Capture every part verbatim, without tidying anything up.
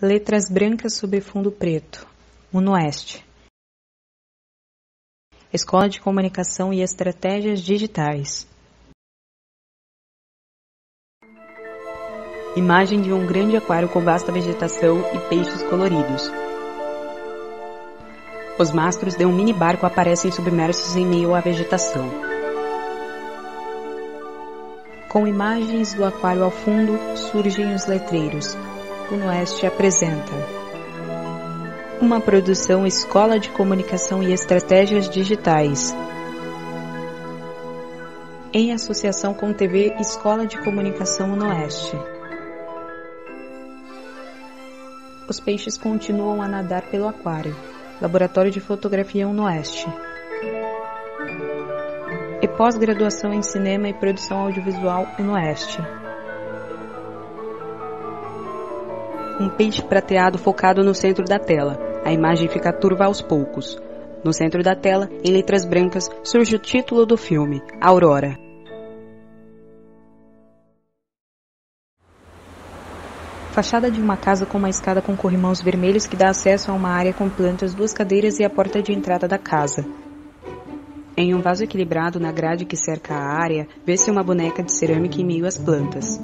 Letras brancas sobre fundo preto. UNOeste. Escola de Comunicação e Estratégias Digitais. Imagem de um grande aquário com vasta vegetação e peixes coloridos. Os mastros de um mini barco aparecem submersos em meio à vegetação. Com imagens do aquário ao fundo, surgem os letreiros. UNOeste apresenta uma produção Escola de Comunicação e Estratégias Digitais, em associação com T V Escola de Comunicação UNOeste. Os peixes continuam a nadar pelo aquário. Laboratório de Fotografia UNOeste. E pós-graduação em Cinema e Produção Audiovisual UNOeste. Um peixe prateado focado no centro da tela. A imagem fica turva aos poucos. No centro da tela, em letras brancas, surge o título do filme, Aurora. Fachada de uma casa com uma escada com corrimãos vermelhos que dá acesso a uma área com plantas, duas cadeiras e a porta de entrada da casa. Em um vaso equilibrado na grade que cerca a área, vê-se uma boneca de cerâmica em meio às plantas.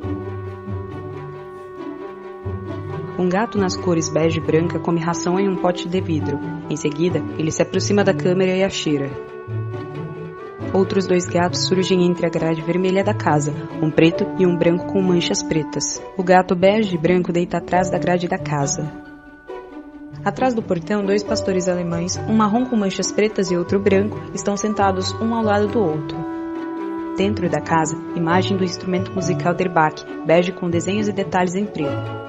Um gato nas cores bege e branca come ração em um pote de vidro. Em seguida, ele se aproxima da câmera e a cheira. Outros dois gatos surgem entre a grade vermelha da casa, um preto e um branco com manchas pretas. O gato bege e branco deita atrás da grade da casa. Atrás do portão, dois pastores alemães, um marrom com manchas pretas e outro branco, estão sentados um ao lado do outro. Dentro da casa, imagem do instrumento musical der Bach, bege com desenhos e detalhes em preto.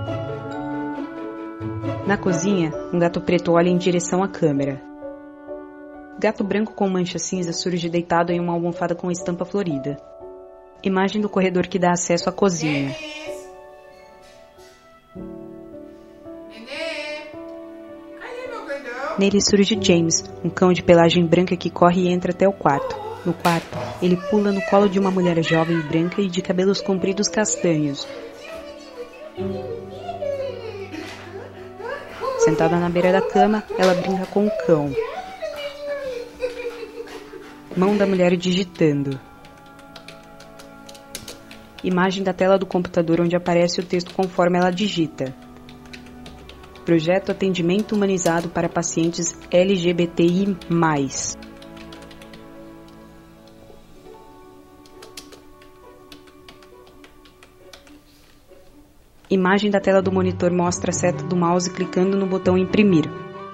Na cozinha, um gato preto olha em direção à câmera. Gato branco com mancha cinza surge deitado em uma almofada com estampa florida. Imagem do corredor que dá acesso à cozinha. Nele surge James, um cão de pelagem branca que corre e entra até o quarto. No quarto, ele pula no colo de uma mulher jovem branca e de cabelos compridos castanhos. Sentada na beira da cama, ela brinca com o cão. Mão da mulher digitando. Imagem da tela do computador onde aparece o texto conforme ela digita. Projeto Atendimento Humanizado para Pacientes L G B T I mais. Imagem da tela do monitor mostra a seta do mouse clicando no botão imprimir.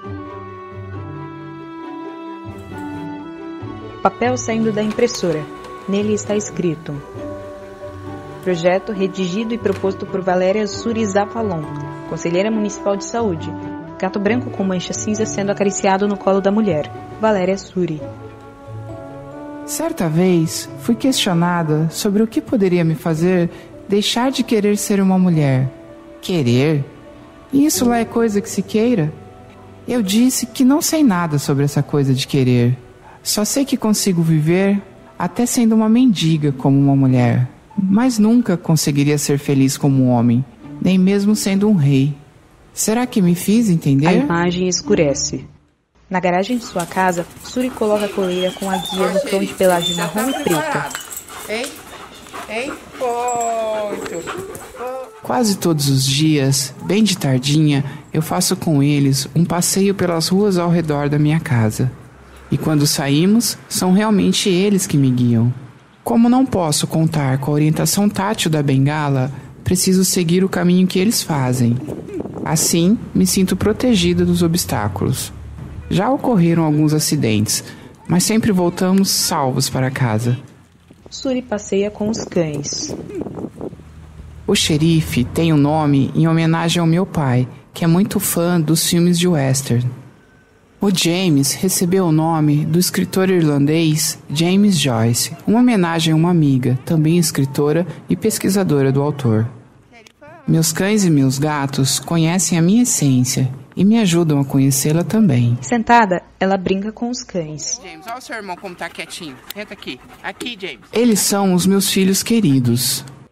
Papel saindo da impressora. Nele está escrito: Projeto redigido e proposto por Valéria Surizafalon, Conselheira Municipal de Saúde. Gato branco com mancha cinza sendo acariciado no colo da mulher. Valéria Suri. Certa vez, fui questionada sobre o que poderia me fazer deixar de querer ser uma mulher. Querer? Isso lá é coisa que se queira? Eu disse que não sei nada sobre essa coisa de querer. Só sei que consigo viver até sendo uma mendiga como uma mulher, mas nunca conseguiria ser feliz como um homem, nem mesmo sendo um rei. Será que me fiz entender? A imagem escurece. Na garagem de sua casa, Suri coloca a coleira com a guia no cão de pelagem marrom e preta. Hein? Hein? Ponto. Quase todos os dias, bem de tardinha, eu faço com eles um passeio pelas ruas ao redor da minha casa. E quando saímos, são realmente eles que me guiam. Como não posso contar com a orientação tátil da bengala, preciso seguir o caminho que eles fazem. Assim, me sinto protegida dos obstáculos. Já ocorreram alguns acidentes, mas sempre voltamos salvos para casa. Suri passeia com os cães. O xerife tem o um nome em homenagem ao meu pai, que é muito fã dos filmes de western. O James recebeu o nome do escritor irlandês James Joyce, uma homenagem a uma amiga, também escritora e pesquisadora do autor. Meus cães e meus gatos conhecem a minha essência e me ajudam a conhecê-la também. Sentada, ela brinca com os cães. James, olha o seu irmão como tá quietinho. Entra aqui. Aqui, James. Eles são os meus filhos queridos.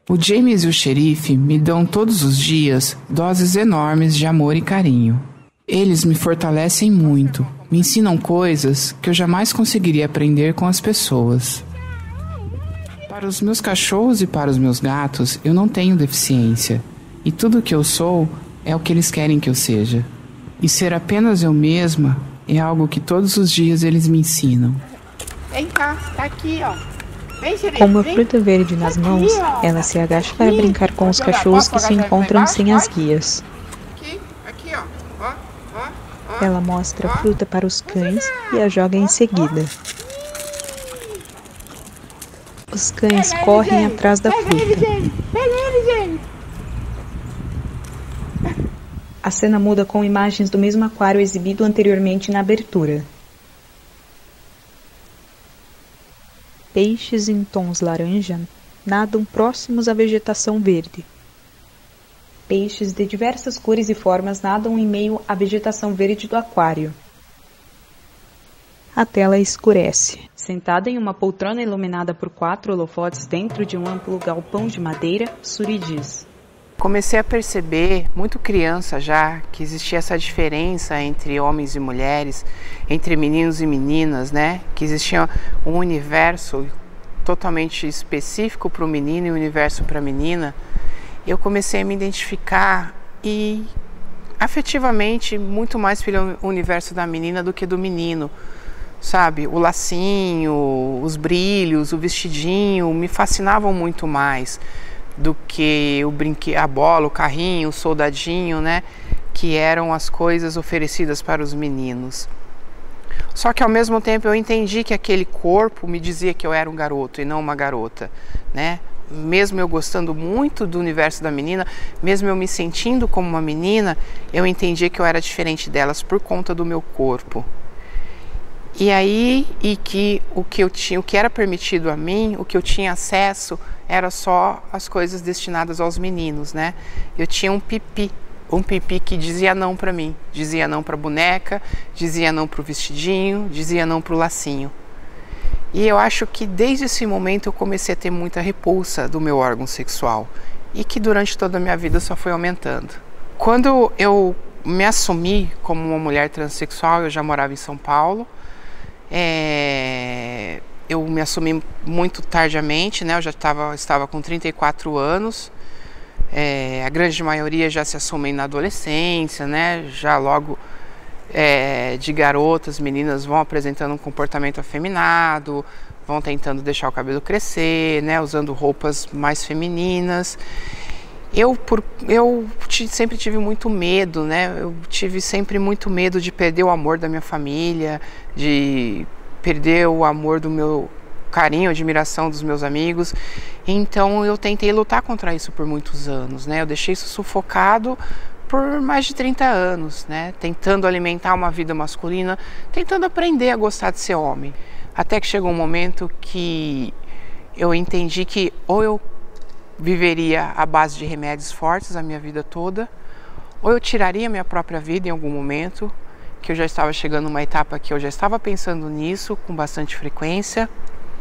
O James e o xerife me dão todos os dias doses enormes de amor e carinho. Eles me fortalecem muito, me ensinam coisas que eu jamais conseguiria aprender com as pessoas. Para os meus cachorros e para os meus gatos, eu não tenho deficiência. E tudo o que eu sou é o que eles querem que eu seja. E ser apenas eu mesma é algo que todos os dias eles me ensinam. Vem cá, tá aqui, ó. Vem, xerife, Com uma vem. fruta verde nas Aqui, mãos, ó. ela se agacha para Aqui. brincar com os Posso jogar? cachorros Posso que se jogar encontram embaixo? sem as Pode? guias. Aqui, aqui, ó. Ó, ó, ó. Ela mostra a fruta para os cães e a joga em seguida. Os cães Pega ele, correm gente. atrás da Pega ele, fruta. gente. Pega ele, gente. A cena muda com imagens do mesmo aquário exibido anteriormente na abertura. Peixes em tons laranja nadam próximos à vegetação verde. Peixes de diversas cores e formas nadam em meio à vegetação verde do aquário. A tela escurece. Sentada em uma poltrona iluminada por quatro holofotes dentro de um amplo galpão de madeira, Suri diz: Comecei a perceber, muito criança já, que existia essa diferença entre homens e mulheres, entre meninos e meninas, né? Que existia um universo totalmente específico para o menino e um universo para a menina. Eu comecei a me identificar e afetivamente muito mais pelo universo da menina do que do menino. Sabe, o lacinho, os brilhos, o vestidinho me fascinavam muito mais do que o brinque, a bola, o carrinho, o soldadinho, né? Que eram as coisas oferecidas para os meninos. Só que ao mesmo tempo eu entendi que aquele corpo me dizia que eu era um garoto e não uma garota, né? Mesmo eu gostando muito do universo da menina, mesmo eu me sentindo como uma menina, eu entendi que eu era diferente delas por conta do meu corpo. E aí, e que o que eu tinha, o que era permitido a mim, o que eu tinha acesso, era só as coisas destinadas aos meninos, né? Eu tinha um pipi, um pipi que dizia não para mim, dizia não para a boneca, dizia não para o vestidinho, dizia não para o lacinho. E eu acho que desde esse momento eu comecei a ter muita repulsa do meu órgão sexual e que durante toda a minha vida só foi aumentando. Quando eu me assumi como uma mulher transexual, eu já morava em São Paulo. É, eu me assumi muito tardiamente, né? Eu já tava, estava com trinta e quatro anos, é, a grande maioria já se assumem na adolescência, né? Já logo é, de garotas, meninas vão apresentando um comportamento afeminado, vão tentando deixar o cabelo crescer, né? Usando roupas mais femininas. Eu, por, eu sempre tive muito medo, né? Eu tive sempre muito medo de perder o amor da minha família, de perder o amor do meu carinho, admiração dos meus amigos. Então eu tentei lutar contra isso por muitos anos, né? Eu deixei isso sufocado por mais de trinta anos, né? Tentando alimentar uma vida masculina, tentando aprender a gostar de ser homem. Até que chegou um momento que eu entendi que ou eu viveria à base de remédios fortes a minha vida toda, ou eu tiraria minha própria vida em algum momento, que eu já estava chegando numa etapa que eu já estava pensando nisso com bastante frequência.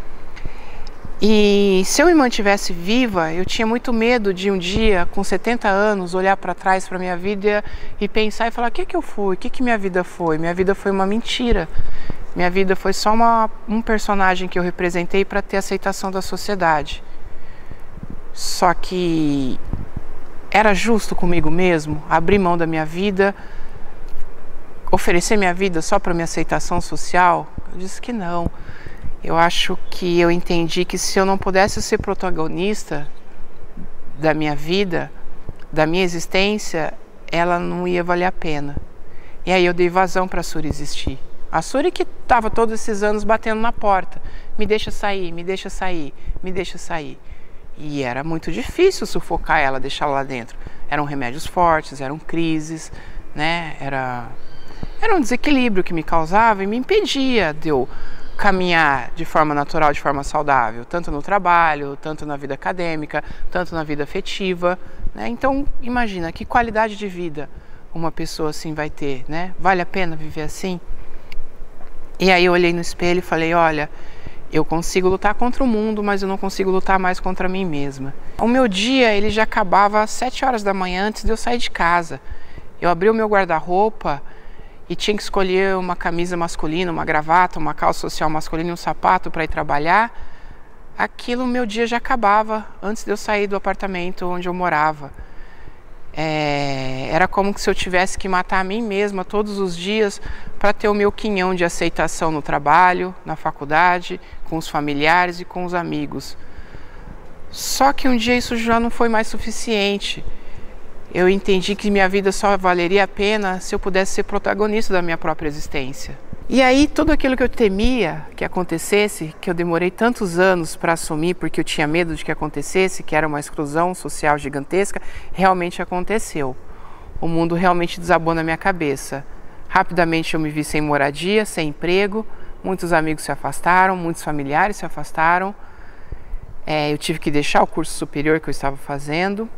E se eu me mantivesse viva, eu tinha muito medo de um dia, com setenta anos, olhar para trás para minha vida e pensar e falar: o que que eu fui? O que que minha vida foi? Minha vida foi uma mentira. Minha vida foi só uma, um personagem que eu representei para ter aceitação da sociedade. Só que era justo comigo mesmo abrir mão da minha vida, oferecer minha vida só para minha aceitação social? Eu disse que não. Eu acho que eu entendi que se eu não pudesse ser protagonista da minha vida, da minha existência, ela não ia valer a pena. E aí eu dei vazão para a Suri existir. A Suri que estava todos esses anos batendo na porta. Me deixa sair, me deixa sair, me deixa sair. E era muito difícil sufocar ela, deixá-la lá dentro. Eram remédios fortes, eram crises, né? Era, era um desequilíbrio que me causava e me impedia de eu caminhar de forma natural, de forma saudável, tanto no trabalho, tanto na vida acadêmica, tanto na vida afetiva, né? Então, imagina que qualidade de vida uma pessoa assim vai ter, né? Vale a pena viver assim? E aí eu olhei no espelho e falei: olha, Eu consigo lutar contra o mundo, mas eu não consigo lutar mais contra mim mesma. O meu dia ele já acabava às sete horas da manhã antes de eu sair de casa. Eu abri o meu guarda-roupa e tinha que escolher uma camisa masculina, uma gravata, uma calça social masculina e um sapato para ir trabalhar. Aquilo, meu dia já acabava antes de eu sair do apartamento onde eu morava. É, era como se eu tivesse que matar a mim mesma todos os dias para ter o meu quinhão de aceitação no trabalho, na faculdade, com os familiares e com os amigos. Só que um dia isso já não foi mais suficiente. Eu entendi que minha vida só valeria a pena se eu pudesse ser protagonista da minha própria existência. E aí tudo aquilo que eu temia que acontecesse, que eu demorei tantos anos para assumir porque eu tinha medo de que acontecesse, que era uma exclusão social gigantesca, realmente aconteceu. O mundo realmente desabou na minha cabeça. Rapidamente eu me vi sem moradia, sem emprego, muitos amigos se afastaram, muitos familiares se afastaram. É, eu tive que deixar o curso superior que eu estava fazendo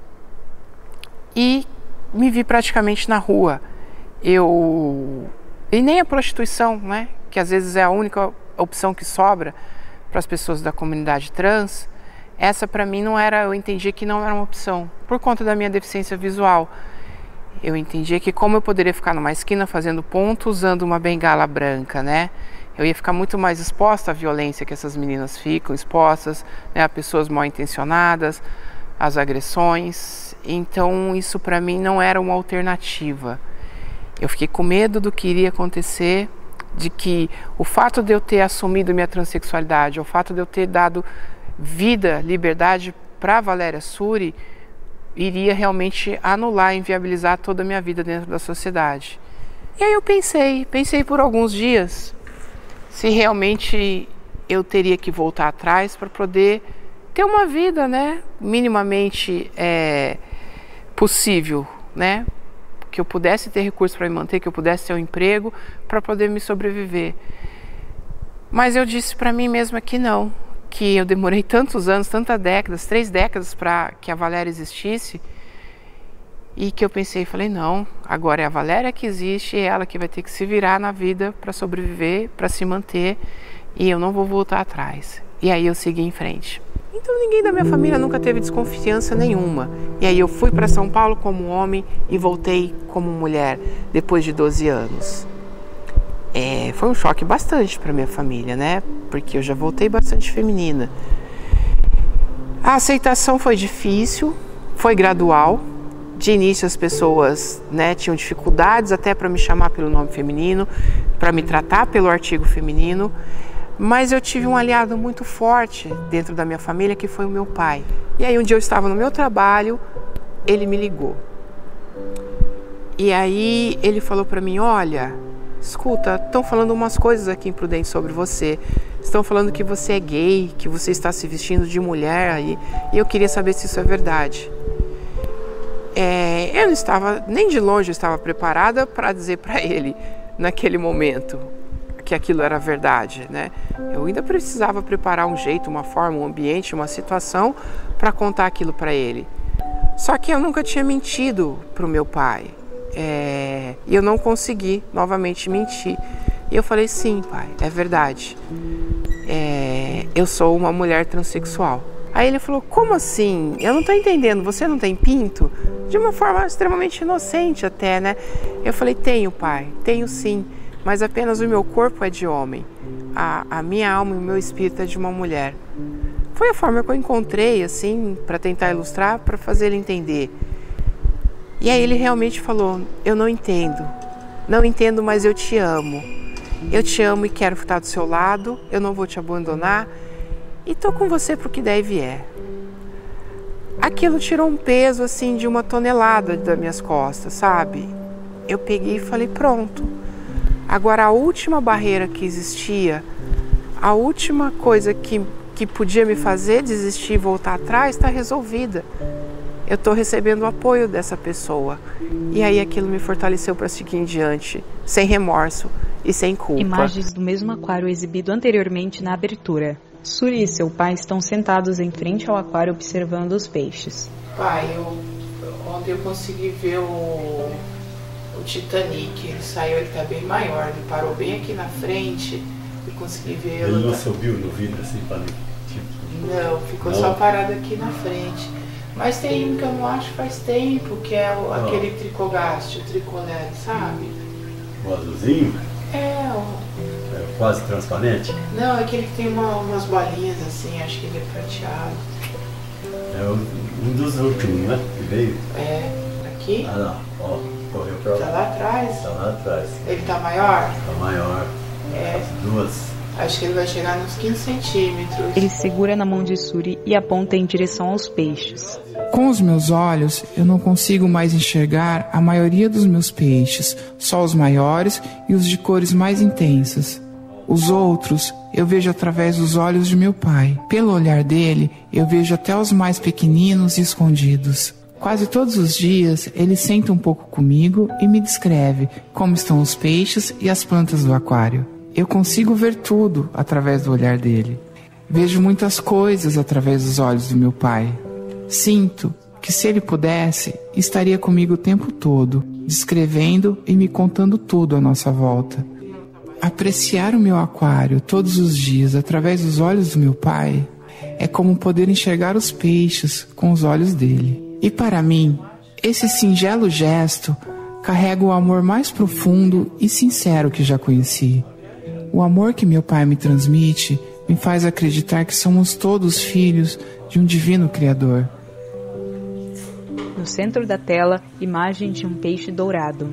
e me vi praticamente na rua. Eu... E nem a prostituição, né, que às vezes é a única opção que sobra para as pessoas da comunidade trans, essa para mim não era, eu entendia que não era uma opção, por conta da minha deficiência visual. Eu entendia que como eu poderia ficar numa esquina fazendo ponto usando uma bengala branca, né, eu ia ficar muito mais exposta à violência que essas meninas ficam expostas, né, a pessoas mal intencionadas, às agressões. Então isso para mim não era uma alternativa. Eu fiquei com medo do que iria acontecer, de que o fato de eu ter assumido minha transexualidade, o fato de eu ter dado vida, liberdade para Valéria Suri, iria realmente anular, inviabilizar toda a minha vida dentro da sociedade. E aí eu pensei, pensei por alguns dias, se realmente eu teria que voltar atrás para poder ter uma vida, né, minimamente é, possível, né? Que eu pudesse ter recursos para me manter, que eu pudesse ter um emprego para poder me sobreviver. Mas eu disse para mim mesma que não, que eu demorei tantos anos, tantas décadas, três décadas para que a Valéria existisse, e que eu pensei, falei, não, agora é a Valéria que existe, é ela que vai ter que se virar na vida para sobreviver, para se manter, e eu não vou voltar atrás. E aí eu segui em frente. Então ninguém da minha família nunca teve desconfiança nenhuma. E aí eu fui para São Paulo como homem e voltei como mulher depois de doze anos. É, foi um choque bastante para minha família, né? Porque eu já voltei bastante feminina. A aceitação foi difícil, foi gradual. De início as pessoas, né, tinham dificuldades até para me chamar pelo nome feminino, para me tratar pelo artigo feminino. Mas eu tive um aliado muito forte dentro da minha família, que foi o meu pai. E aí um dia eu estava no meu trabalho, ele me ligou. E aí ele falou para mim, olha, escuta, estão falando umas coisas aqui em Prudente sobre você. Estão falando que você é gay, que você está se vestindo de mulher aí. E eu queria saber se isso é verdade. É, eu não estava, nem de longe eu estava preparada para dizer para ele, naquele momento, que aquilo era verdade, né? Eu ainda precisava preparar um jeito, uma forma, um ambiente, uma situação para contar aquilo para ele. Só que eu nunca tinha mentido para o meu pai. É... E eu não consegui novamente mentir. E eu falei, sim, pai, é verdade. É... Eu sou uma mulher transexual. Aí ele falou, como assim? Eu não estou entendendo, você não tem pinto? De uma forma extremamente inocente até, né? Eu falei, tenho, pai, tenho sim. Mas apenas o meu corpo é de homem, a, a minha alma e o meu espírito é de uma mulher. Foi a forma que eu encontrei, assim, para tentar ilustrar, para fazer ele entender. E aí ele realmente falou, eu não entendo, não entendo, mas eu te amo. Eu te amo e quero estar do seu lado, eu não vou te abandonar e tô com você pro que der e vier. Aquilo tirou um peso, assim, de uma tonelada das minhas costas, sabe? Eu peguei e falei, pronto. Agora, a última barreira que existia, a última coisa que, que podia me fazer desistir e voltar atrás, está resolvida. Eu estou recebendo o apoio dessa pessoa. E aí aquilo me fortaleceu para seguir em diante, sem remorso e sem culpa. Imagens do mesmo aquário exibido anteriormente na abertura. Suri e seu pai estão sentados em frente ao aquário observando os peixes. Pai, eu, ontem eu consegui ver o... o Titanic, ele saiu, ele tá bem maior, ele parou bem aqui na frente Eu consegui ver. Ele não subiu no vidro assim para tipo... Não, ficou não. só parado aqui na frente. Mas tem um que eu não acho faz tempo, que é o, ah. aquele tricogaste, o tricolete, sabe? O azulzinho? É, o... É quase transparente? Não, é aquele que tem uma, umas bolinhas assim, acho que ele é prateado. É um dos últimos, né? Que veio. É, aqui? Ah lá, ó, correu pra lá. Tá lá atrás? Tá lá atrás. Ele tá maior? Tá maior. É. As duas. Acho que ele vai chegar nos quinze centímetros. Ele segura na mão de Suri e aponta em direção aos peixes. Com os meus olhos, eu não consigo mais enxergar a maioria dos meus peixes, só os maiores e os de cores mais intensas. Os outros eu vejo através dos olhos de meu pai. Pelo olhar dele, eu vejo até os mais pequeninos e escondidos. Quase todos os dias, ele senta um pouco comigo e me descreve como estão os peixes e as plantas do aquário. Eu consigo ver tudo através do olhar dele. Vejo muitas coisas através dos olhos do meu pai. Sinto que, se ele pudesse, estaria comigo o tempo todo, descrevendo e me contando tudo à nossa volta. Apreciar o meu aquário todos os dias através dos olhos do meu pai é como poder enxergar os peixes com os olhos dele. E para mim, esse singelo gesto carrega o amor mais profundo e sincero que já conheci. O amor que meu pai me transmite me faz acreditar que somos todos filhos de um divino Criador. No centro da tela, imagem de um peixe dourado.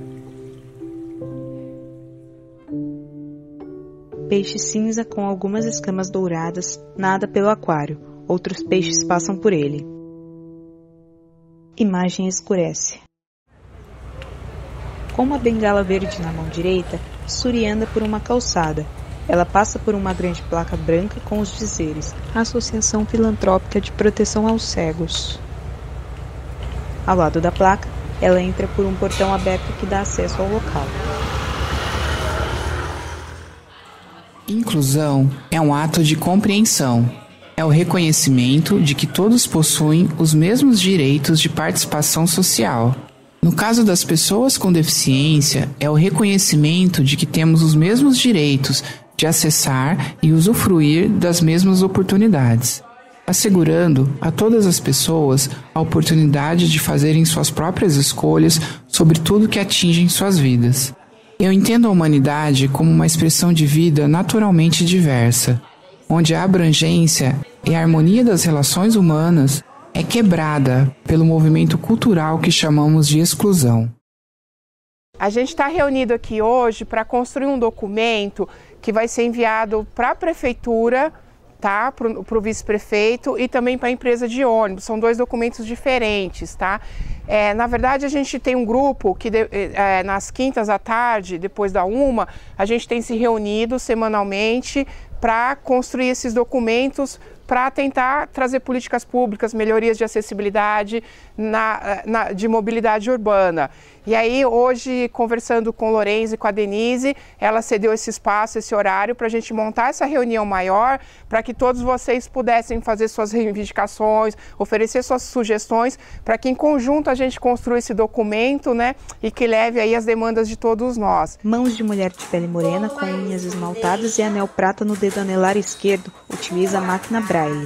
Peixe cinza com algumas escamas douradas nada pelo aquário. Outros peixes passam por ele. Imagem escurece. Com uma bengala verde na mão direita, Suri anda por uma calçada. Ela passa por uma grande placa branca com os dizeres Associação Filantrópica de Proteção aos Cegos. Ao lado da placa, ela entra por um portão aberto que dá acesso ao local. Inclusão é um ato de compreensão. É o reconhecimento de que todos possuem os mesmos direitos de participação social. No caso das pessoas com deficiência, é o reconhecimento de que temos os mesmos direitos de acessar e usufruir das mesmas oportunidades, assegurando a todas as pessoas a oportunidade de fazerem suas próprias escolhas sobre tudo que atingem suas vidas. Eu entendo a humanidade como uma expressão de vida naturalmente diversa, onde a abrangência e a harmonia das relações humanas é quebrada pelo movimento cultural que chamamos de exclusão. A gente está reunido aqui hoje para construir um documento que vai ser enviado para a prefeitura, tá? Para o vice-prefeito e também para a empresa de ônibus. São dois documentos diferentes, tá? É, na verdade, a gente tem um grupo que de, é, nas quintas à tarde, depois da uma, a gente tem se reunido semanalmente para construir esses documentos para tentar trazer políticas públicas, melhorias de acessibilidade, na, na, de mobilidade urbana. E aí, hoje, conversando com Lorenzo e com a Denise, ela cedeu esse espaço, esse horário, para a gente montar essa reunião maior, para que todos vocês pudessem fazer suas reivindicações, oferecer suas sugestões, para que em conjunto a gente construa esse documento, né, e que leve aí as demandas de todos nós. Mãos de mulher de pele morena com unhas esmaltadas e anel prata no dedo anelar esquerdo, utiliza a máquina Braille.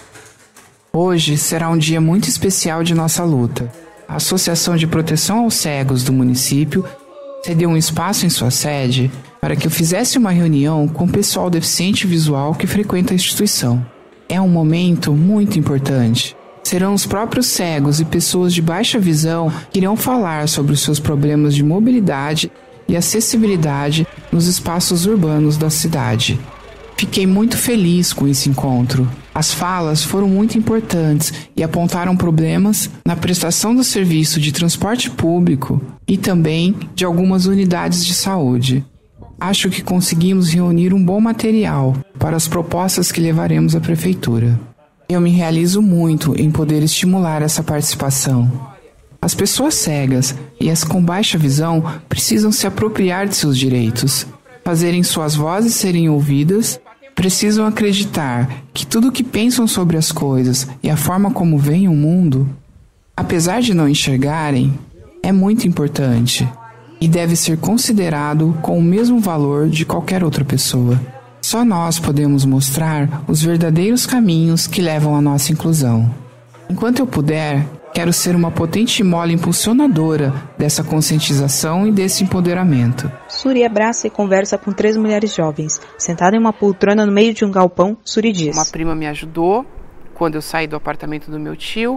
Hoje será um dia muito especial de nossa luta. A Associação de Proteção aos Cegos do município cedeu um espaço em sua sede para que eu fizesse uma reunião com o pessoal deficiente visual que frequenta a instituição. É um momento muito importante. Serão os próprios cegos e pessoas de baixa visão que irão falar sobre os seus problemas de mobilidade e acessibilidade nos espaços urbanos da cidade. Fiquei muito feliz com esse encontro. As falas foram muito importantes e apontaram problemas na prestação do serviço de transporte público e também de algumas unidades de saúde. Acho que conseguimos reunir um bom material para as propostas que levaremos à prefeitura. Eu me realizo muito em poder estimular essa participação. As pessoas cegas e as com baixa visão precisam se apropriar de seus direitos, fazerem suas vozes serem ouvidas. Precisam acreditar que tudo o que pensam sobre as coisas e a forma como veem o mundo, apesar de não enxergarem, é muito importante e deve ser considerado com o mesmo valor de qualquer outra pessoa. Só nós podemos mostrar os verdadeiros caminhos que levam à nossa inclusão. Enquanto eu puder, quero ser uma potente mola impulsionadora dessa conscientização e desse empoderamento. Suri abraça e conversa com três mulheres jovens. Sentada em uma poltrona no meio de um galpão, Suri diz: Uma prima me ajudou quando eu saí do apartamento do meu tio.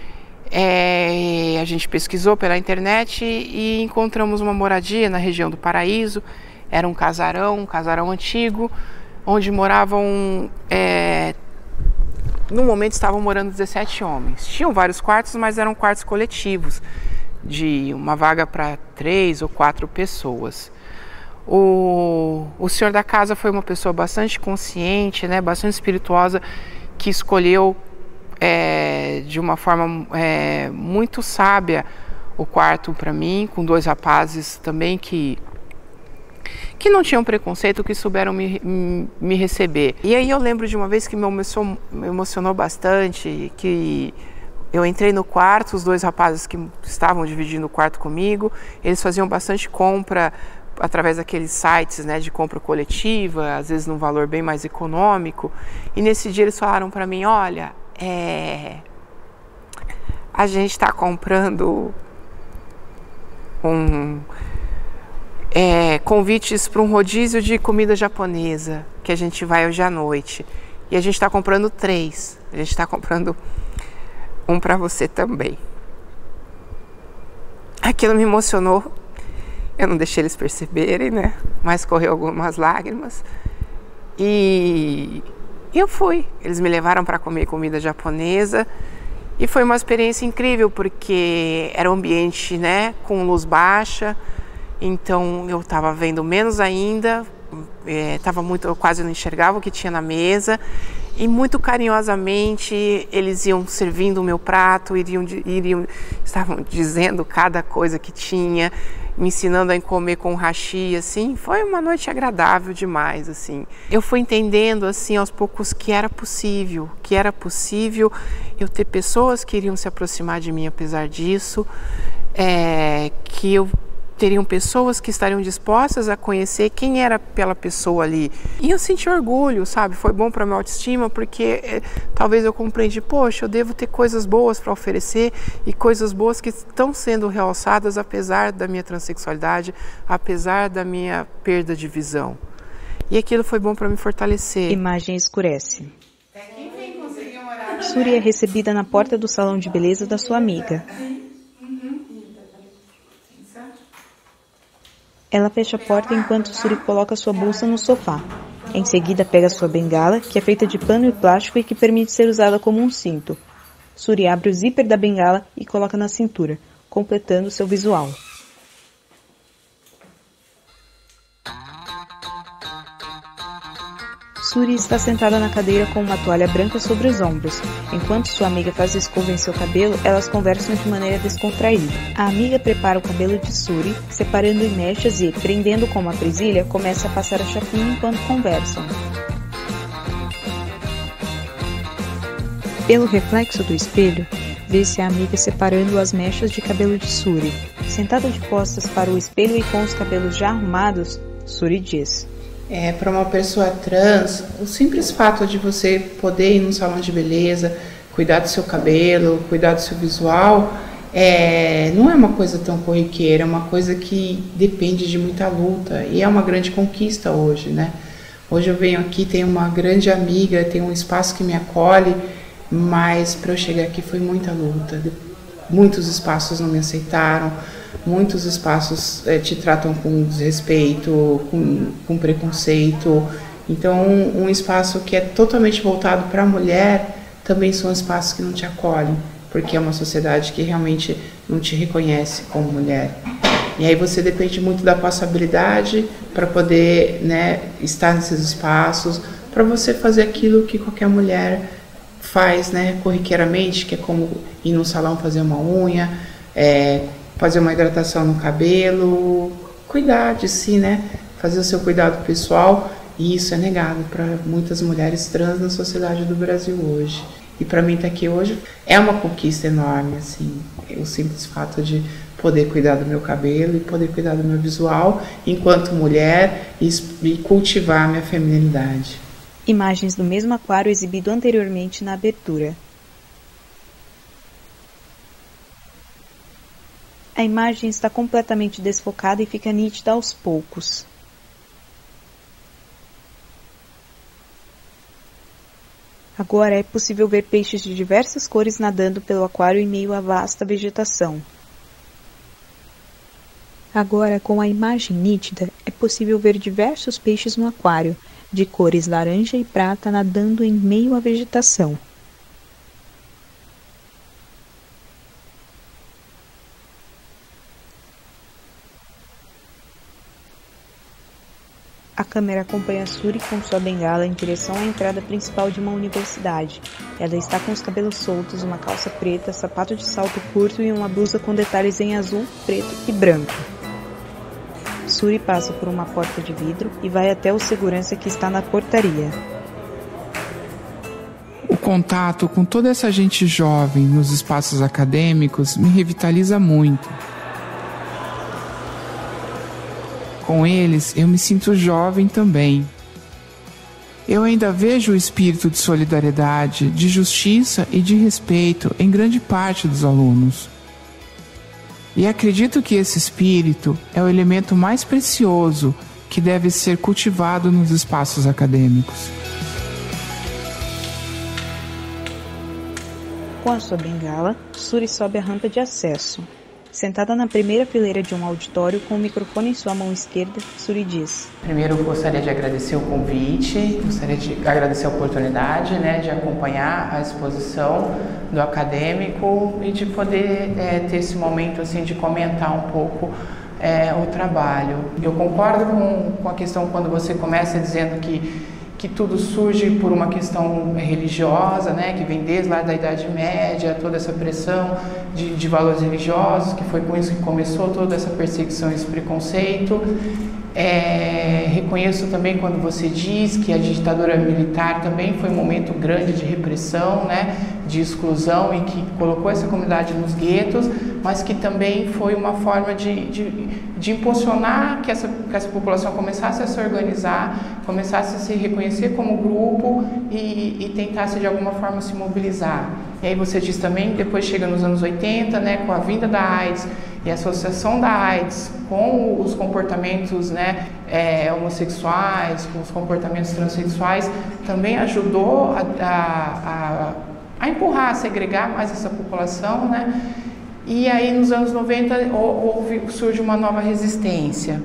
É, a gente pesquisou pela internet e encontramos uma moradia na região do Paraíso. Era um casarão, um casarão antigo, onde moravam... É, no momento estavam morando dezessete homens. Tinham vários quartos, mas eram quartos coletivos, de uma vaga para três ou quatro pessoas. O, o senhor da casa foi uma pessoa bastante consciente, né, bastante espirituosa, que escolheu é, de uma forma é, muito sábia o quarto para mim, com dois rapazes também que... que não tinham preconceito, que souberam me, me receber. E aí eu lembro de uma vez que me emocionou, me emocionou bastante, que eu entrei no quarto, os dois rapazes que estavam dividindo o quarto comigo, eles faziam bastante compra através daqueles sites, né, de compra coletiva, às vezes num valor bem mais econômico, e nesse dia eles falaram para mim: olha, é... a gente está comprando um... É, convites para um rodízio de comida japonesa, que a gente vai hoje à noite. E a gente está comprando três. A gente está comprando um para você também. Aquilo me emocionou. Eu não deixei eles perceberem, né? Mas correu algumas lágrimas. E eu fui. Eles me levaram para comer comida japonesa. E foi uma experiência incrível, porque era um ambiente, né, com luz baixa. Então eu estava vendo menos ainda, estava é, muito, eu quase não enxergava o que tinha na mesa, e muito carinhosamente eles iam servindo o meu prato, iriam, iriam, estavam dizendo cada coisa que tinha, me ensinando a comer com hashi, assim. Foi uma noite agradável demais, assim. Eu fui entendendo, assim, aos poucos, que era possível, que era possível eu ter pessoas que iriam se aproximar de mim apesar disso, é, que eu teriam pessoas que estariam dispostas a conhecer quem era aquela pessoa ali. E eu senti orgulho, sabe? Foi bom para minha autoestima, porque é, talvez eu compreendi, poxa, eu devo ter coisas boas para oferecer, e coisas boas que estão sendo realçadas apesar da minha transexualidade, apesar da minha perda de visão. E aquilo foi bom para me fortalecer. Imagem escurece. Suri é recebida na porta do salão de beleza da sua amiga. Ela fecha a porta enquanto Suri coloca sua bolsa no sofá. Em seguida, pega sua bengala, que é feita de pano e plástico e que permite ser usada como um cinto. Suri abre o zíper da bengala e coloca na cintura, completando seu visual. Suri está sentada na cadeira com uma toalha branca sobre os ombros. Enquanto sua amiga faz escova em seu cabelo, elas conversam de maneira descontraída. A amiga prepara o cabelo de Suri, separando em mechas e, prendendo com uma presilha, começa a passar a chapinha enquanto conversam. Pelo reflexo do espelho, vê-se a amiga separando as mechas de cabelo de Suri. Sentada de costas para o espelho e com os cabelos já arrumados, Suri diz: É, para uma pessoa trans, o simples fato de você poder ir num salão de beleza, cuidar do seu cabelo, cuidar do seu visual, é, não é uma coisa tão corriqueira, é uma coisa que depende de muita luta, e é uma grande conquista hoje, né? Hoje eu venho aqui, tenho uma grande amiga, tenho um espaço que me acolhe, mas para eu chegar aqui foi muita luta. Muitos espaços não me aceitaram, muitos espaços é, te tratam com desrespeito, com, com preconceito. Então, um, um espaço que é totalmente voltado para a mulher também são espaços que não te acolhem, porque é uma sociedade que realmente não te reconhece como mulher. E aí você depende muito da passabilidade para poder, né, estar nesses espaços, para você fazer aquilo que qualquer mulher faz, né, corriqueiramente, que é como ir no salão fazer uma unha, é, fazer uma hidratação no cabelo, cuidar de si, né, fazer o seu cuidado pessoal, e isso é negado para muitas mulheres trans na sociedade do Brasil hoje. E para mim estar aqui hoje é uma conquista enorme, assim, o simples fato de poder cuidar do meu cabelo e poder cuidar do meu visual enquanto mulher e cultivar a minha feminilidade. Imagens do mesmo aquário exibido anteriormente na abertura. A imagem está completamente desfocada e fica nítida aos poucos. Agora é possível ver peixes de diversas cores nadando pelo aquário em meio à vasta vegetação. Agora, com a imagem nítida, é possível ver diversos peixes no aquário, de cores laranja e prata nadando em meio à vegetação. A câmera acompanha Suri com sua bengala em direção à entrada principal de uma universidade. Ela está com os cabelos soltos, uma calça preta, sapato de salto curto e uma blusa com detalhes em azul, preto e branco. Suri passa por uma porta de vidro e vai até o segurança que está na portaria. O contato com toda essa gente jovem nos espaços acadêmicos me revitaliza muito. Com eles, eu me sinto jovem também. Eu ainda vejo o espírito de solidariedade, de justiça e de respeito em grande parte dos alunos. E acredito que esse espírito é o elemento mais precioso que deve ser cultivado nos espaços acadêmicos. Com a sua bengala, Suri sobe a rampa de acesso. Sentada na primeira fileira de um auditório com o microfone em sua mão esquerda, Suri diz: Primeiro, eu gostaria de agradecer o convite, gostaria de agradecer a oportunidade, né, de acompanhar a exposição do acadêmico e de poder é, ter esse momento assim, de comentar um pouco é, o trabalho. Eu concordo com, com a questão quando você começa dizendo que que tudo surge por uma questão religiosa, né, que vem desde lá da Idade Média, toda essa pressão de, de valores religiosos, que foi com isso que começou toda essa perseguição, esse preconceito. É, reconheço também quando você diz que a ditadura militar também foi um momento grande de repressão, né, de exclusão e que colocou essa comunidade nos guetos, mas que também foi uma forma de, de, de impulsionar que essa, que essa população começasse a se organizar, começasse a se reconhecer como grupo e, e tentasse de alguma forma se mobilizar. E aí você diz também, depois chega nos anos oitenta, né, com a vinda da AIDS e a associação da AIDS com os comportamentos, né, é, homossexuais, com os comportamentos transexuais, também ajudou a, a, a, a empurrar, a segregar mais essa população, né? E aí nos anos noventa houve, surge uma nova resistência.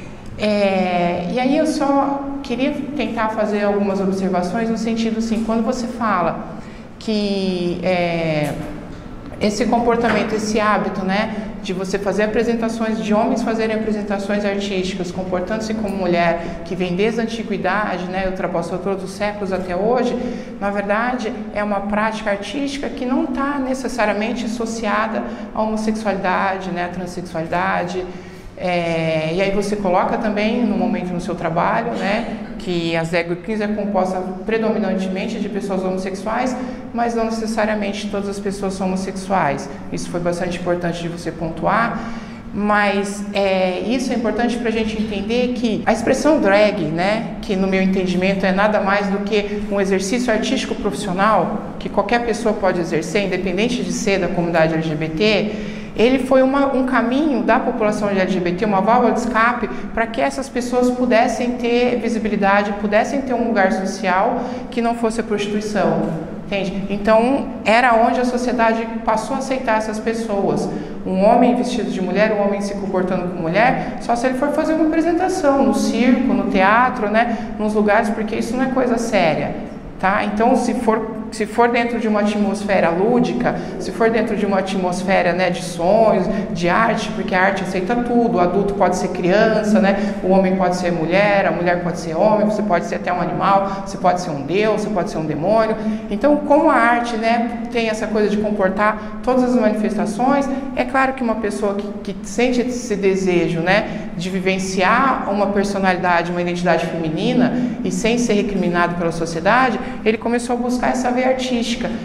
É, e aí eu só queria tentar fazer algumas observações no sentido assim, quando você fala que é, esse comportamento, esse hábito, né, de você fazer apresentações, de homens fazerem apresentações artísticas, comportando-se como mulher, que vem desde a antiguidade, né, ultrapassou todos os séculos até hoje, na verdade é uma prática artística que não está necessariamente associada à homossexualidade, né, à transexualidade. É, e aí você coloca também no momento no seu trabalho, né, que a drag queens é composta predominantemente de pessoas homossexuais, mas não necessariamente todas as pessoas são homossexuais. Isso foi bastante importante de você pontuar, mas é, isso é importante para a gente entender que a expressão drag, né, que no meu entendimento é nada mais do que um exercício artístico profissional que qualquer pessoa pode exercer, independente de ser da comunidade L G B T, ele foi uma, um caminho da população L G B T, uma válvula de escape para que essas pessoas pudessem ter visibilidade, pudessem ter um lugar social que não fosse a prostituição, entende? Então, era onde a sociedade passou a aceitar essas pessoas. Um homem vestido de mulher, um homem se comportando como mulher, só se ele for fazer uma apresentação no circo, no teatro, né, nos lugares, porque isso não é coisa séria, tá? Então, se for Se for dentro de uma atmosfera lúdica, se for dentro de uma atmosfera, né, de sonhos, de arte, porque a arte aceita tudo, o adulto pode ser criança, né, o homem pode ser mulher, a mulher pode ser homem, você pode ser até um animal, você pode ser um deus, você pode ser um demônio. Então, como a arte, né, tem essa coisa de comportar todas as manifestações, é claro que uma pessoa que, que sente esse desejo, né, de vivenciar uma personalidade, uma identidade feminina e sem ser recriminado pela sociedade, ele começou a buscar essa veia artística.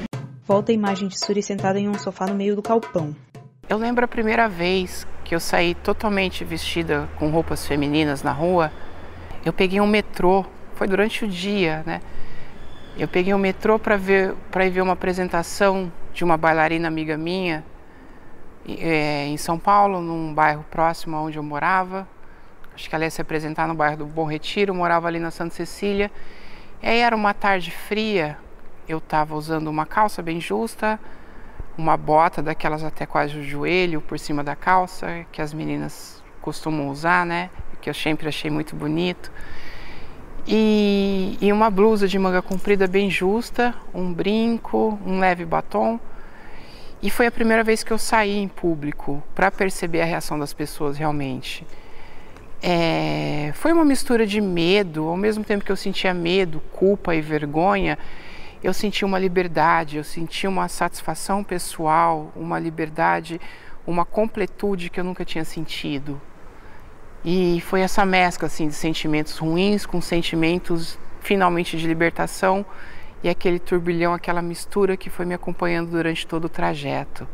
Volta a imagem de Suri sentada em um sofá no meio do galpão. Eu lembro a primeira vez que eu saí totalmente vestida com roupas femininas na rua. Eu peguei um metrô, foi durante o dia, né? Eu peguei um metrô para ver, para ir ver uma apresentação de uma bailarina amiga minha é, em São Paulo, num bairro próximo onde eu morava. Acho que ela ia se apresentar no bairro do Bom Retiro, eu morava ali na Santa Cecília. E aí era uma tarde fria, eu estava usando uma calça bem justa, uma bota daquelas até quase o joelho por cima da calça, que as meninas costumam usar, né? Que eu sempre achei muito bonito. E, e uma blusa de manga comprida bem justa, um brinco, um leve batom. E foi a primeira vez que eu saí em público para perceber a reação das pessoas realmente. É, foi uma mistura de medo, ao mesmo tempo que eu sentia medo, culpa e vergonha, eu senti uma liberdade, eu senti uma satisfação pessoal, uma liberdade, uma completude que eu nunca tinha sentido. E foi essa mescla assim, de sentimentos ruins com sentimentos finalmente de libertação e aquele turbilhão, aquela mistura que foi me acompanhando durante todo o trajeto.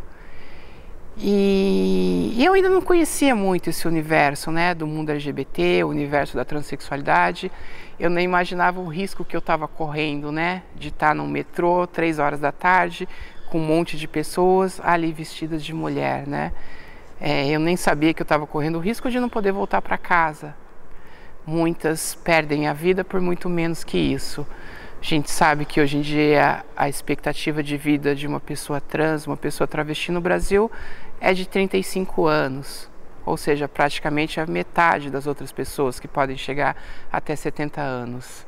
E eu ainda não conhecia muito esse universo, né, do mundo L G B T, o universo da transexualidade. Eu nem imaginava o risco que eu estava correndo, né, de estar num metrô, três horas da tarde, com um monte de pessoas ali vestidas de mulher, né. É, eu nem sabia que eu estava correndo o risco de não poder voltar para casa. Muitas perdem a vida por muito menos que isso. A gente sabe que hoje em dia a expectativa de vida de uma pessoa trans, uma pessoa travesti no Brasil é de trinta e cinco anos, ou seja, praticamente a metade das outras pessoas que podem chegar até setenta anos.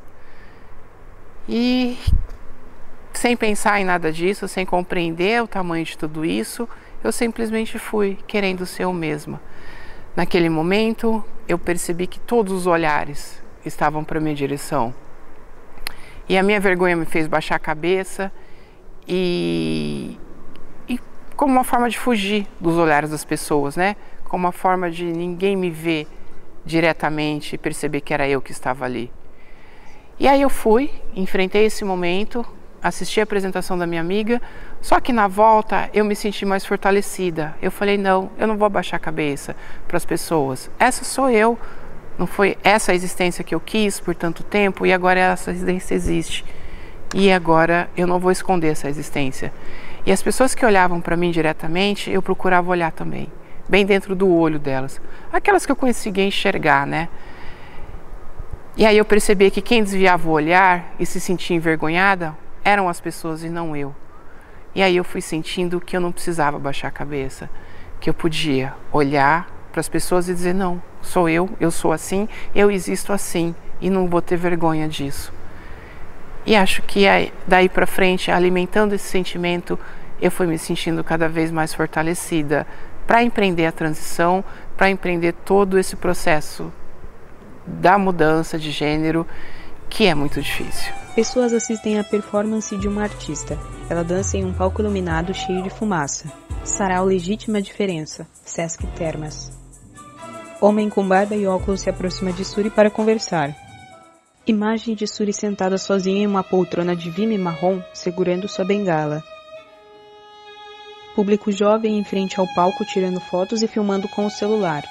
E sem pensar em nada disso, sem compreender o tamanho de tudo isso, eu simplesmente fui querendo ser eu mesma. Naquele momento, eu percebi que todos os olhares estavam para a minha direção. E a minha vergonha me fez baixar a cabeça e, e como uma forma de fugir dos olhares das pessoas, né? Como uma forma de ninguém me ver diretamente e perceber que era eu que estava ali. E aí eu fui, enfrentei esse momento, assisti a apresentação da minha amiga, só que na volta eu me senti mais fortalecida. Eu falei, não, eu não vou abaixar a cabeça para as pessoas. Essa sou eu. Não foi essa a existência que eu quis por tanto tempo e agora essa existência existe. E agora eu não vou esconder essa existência. E as pessoas que olhavam para mim diretamente, eu procurava olhar também, bem dentro do olho delas. Aquelas que eu conseguia enxergar, né? E aí eu percebi que quem desviava o olhar e se sentia envergonhada eram as pessoas e não eu. E aí eu fui sentindo que eu não precisava baixar a cabeça, que eu podia olhar para as pessoas e dizer, não, sou eu, eu sou assim, eu existo assim e não vou ter vergonha disso. E acho que daí para frente, alimentando esse sentimento, eu fui me sentindo cada vez mais fortalecida para empreender a transição, para empreender todo esse processo da mudança de gênero, que é muito difícil. Pessoas assistem à performance de uma artista. Ela dança em um palco iluminado cheio de fumaça. Sarau Legítima Diferença, Sesc Termas. Homem com barba e óculos se aproxima de Suri para conversar. Imagem de Suri sentada sozinha em uma poltrona de vime marrom, segurando sua bengala. Público jovem em frente ao palco tirando fotos e filmando com o celular.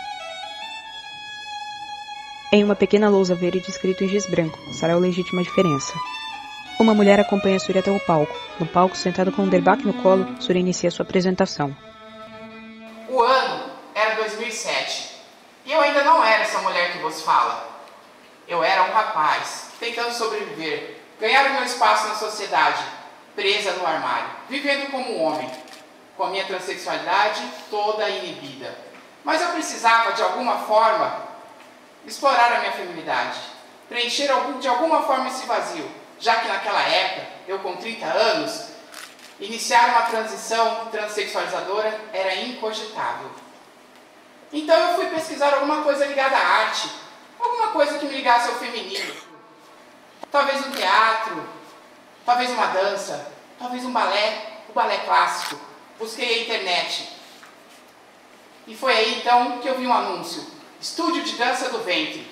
Em uma pequena lousa verde escrito em giz branco, Sarau Legítima Diferença. Uma mulher acompanha Suri até o palco. No palco, sentado com um derbaque no colo, Suri inicia sua apresentação. O ano era dois mil e sete. E eu ainda não era essa mulher que vos fala. Eu era um rapaz, tentando sobreviver, ganhar o meu espaço na sociedade, presa no armário, vivendo como um homem, com a minha transexualidade toda inibida. Mas eu precisava, de alguma forma, explorar a minha feminilidade, preencher de alguma forma esse vazio, já que naquela época, eu com trinta anos, iniciar uma transição transexualizadora era incogitável. Então eu fui pesquisar alguma coisa ligada à arte, alguma coisa que me ligasse ao feminino. Talvez um teatro, talvez uma dança, talvez um balé, o balé clássico. Busquei a internet. E foi aí então que eu vi um anúncio. Estúdio de dança do ventre.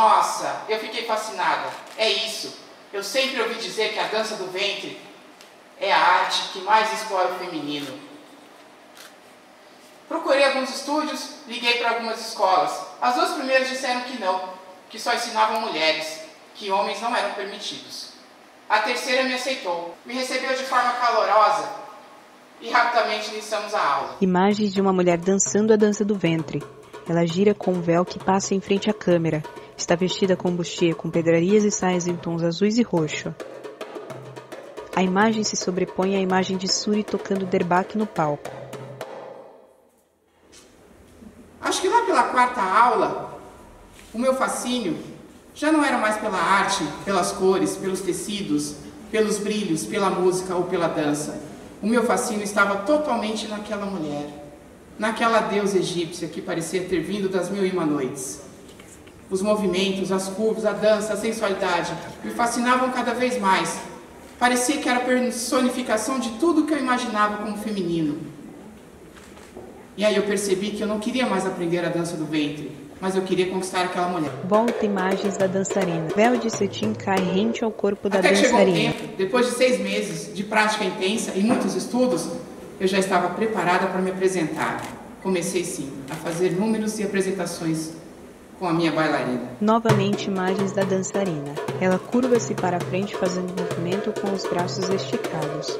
Nossa, eu fiquei fascinada. É isso. Eu sempre ouvi dizer que a dança do ventre é a arte que mais explora o feminino. Procurei alguns estúdios, liguei para algumas escolas. As duas primeiras disseram que não, que só ensinavam mulheres, que homens não eram permitidos. A terceira me aceitou, me recebeu de forma calorosa e rapidamente iniciamos a aula. Imagens de uma mulher dançando a dança do ventre. Ela gira com um véu que passa em frente à câmera. Está vestida com bustier, com pedrarias e saias em tons azuis e roxo. A imagem se sobrepõe à imagem de Suri tocando derbaque no palco. Acho que lá pela quarta aula, o meu fascínio já não era mais pela arte, pelas cores, pelos tecidos, pelos brilhos, pela música ou pela dança. O meu fascínio estava totalmente naquela mulher, naquela deusa egípcia que parecia ter vindo das mil e uma noites. Os movimentos, as curvas, a dança, a sensualidade me fascinavam cada vez mais. Parecia que era a personificação de tudo que eu imaginava como feminino. E aí eu percebi que eu não queria mais aprender a dança do ventre, mas eu queria conquistar aquela mulher. Volta imagens da dançarina. Véu de cetim cai rente ao corpo da Até que dançarina. chegou o tempo, depois de seis meses de prática intensa e muitos estudos, eu já estava preparada para me apresentar. Comecei sim a fazer números e apresentações com a minha bailarina. Novamente imagens da dançarina. Ela curva-se para a frente fazendo movimento com os braços esticados.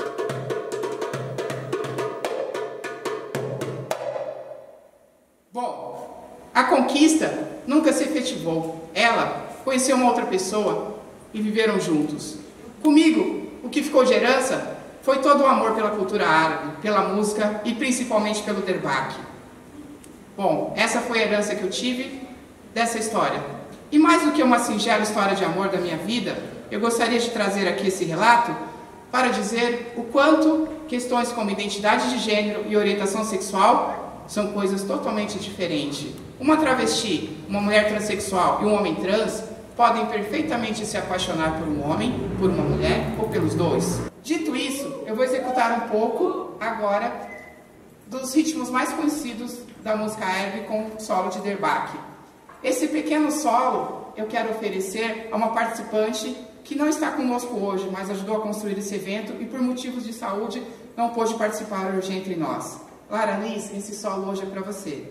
Bom, a conquista nunca se efetivou. Ela conheceu uma outra pessoa e viveram juntos. Comigo, o que ficou de herança foi todo o amor pela cultura árabe, pela música e principalmente pelo derbaque. Bom, essa foi a herança que eu tive dessa história. E mais do que uma singela história de amor da minha vida, eu gostaria de trazer aqui esse relato para dizer o quanto questões como identidade de gênero e orientação sexual são coisas totalmente diferentes. Uma travesti, uma mulher transexual e um homem trans podem perfeitamente se apaixonar por um homem, por uma mulher ou pelos dois. Dito isso, eu vou executar um pouco agora dos ritmos mais conhecidos da música árabe com solo de derbaque. Esse pequeno solo eu quero oferecer a uma participante que não está conosco hoje, mas ajudou a construir esse evento e por motivos de saúde não pôde participar hoje entre nós. Lara Liz, esse solo hoje é para você.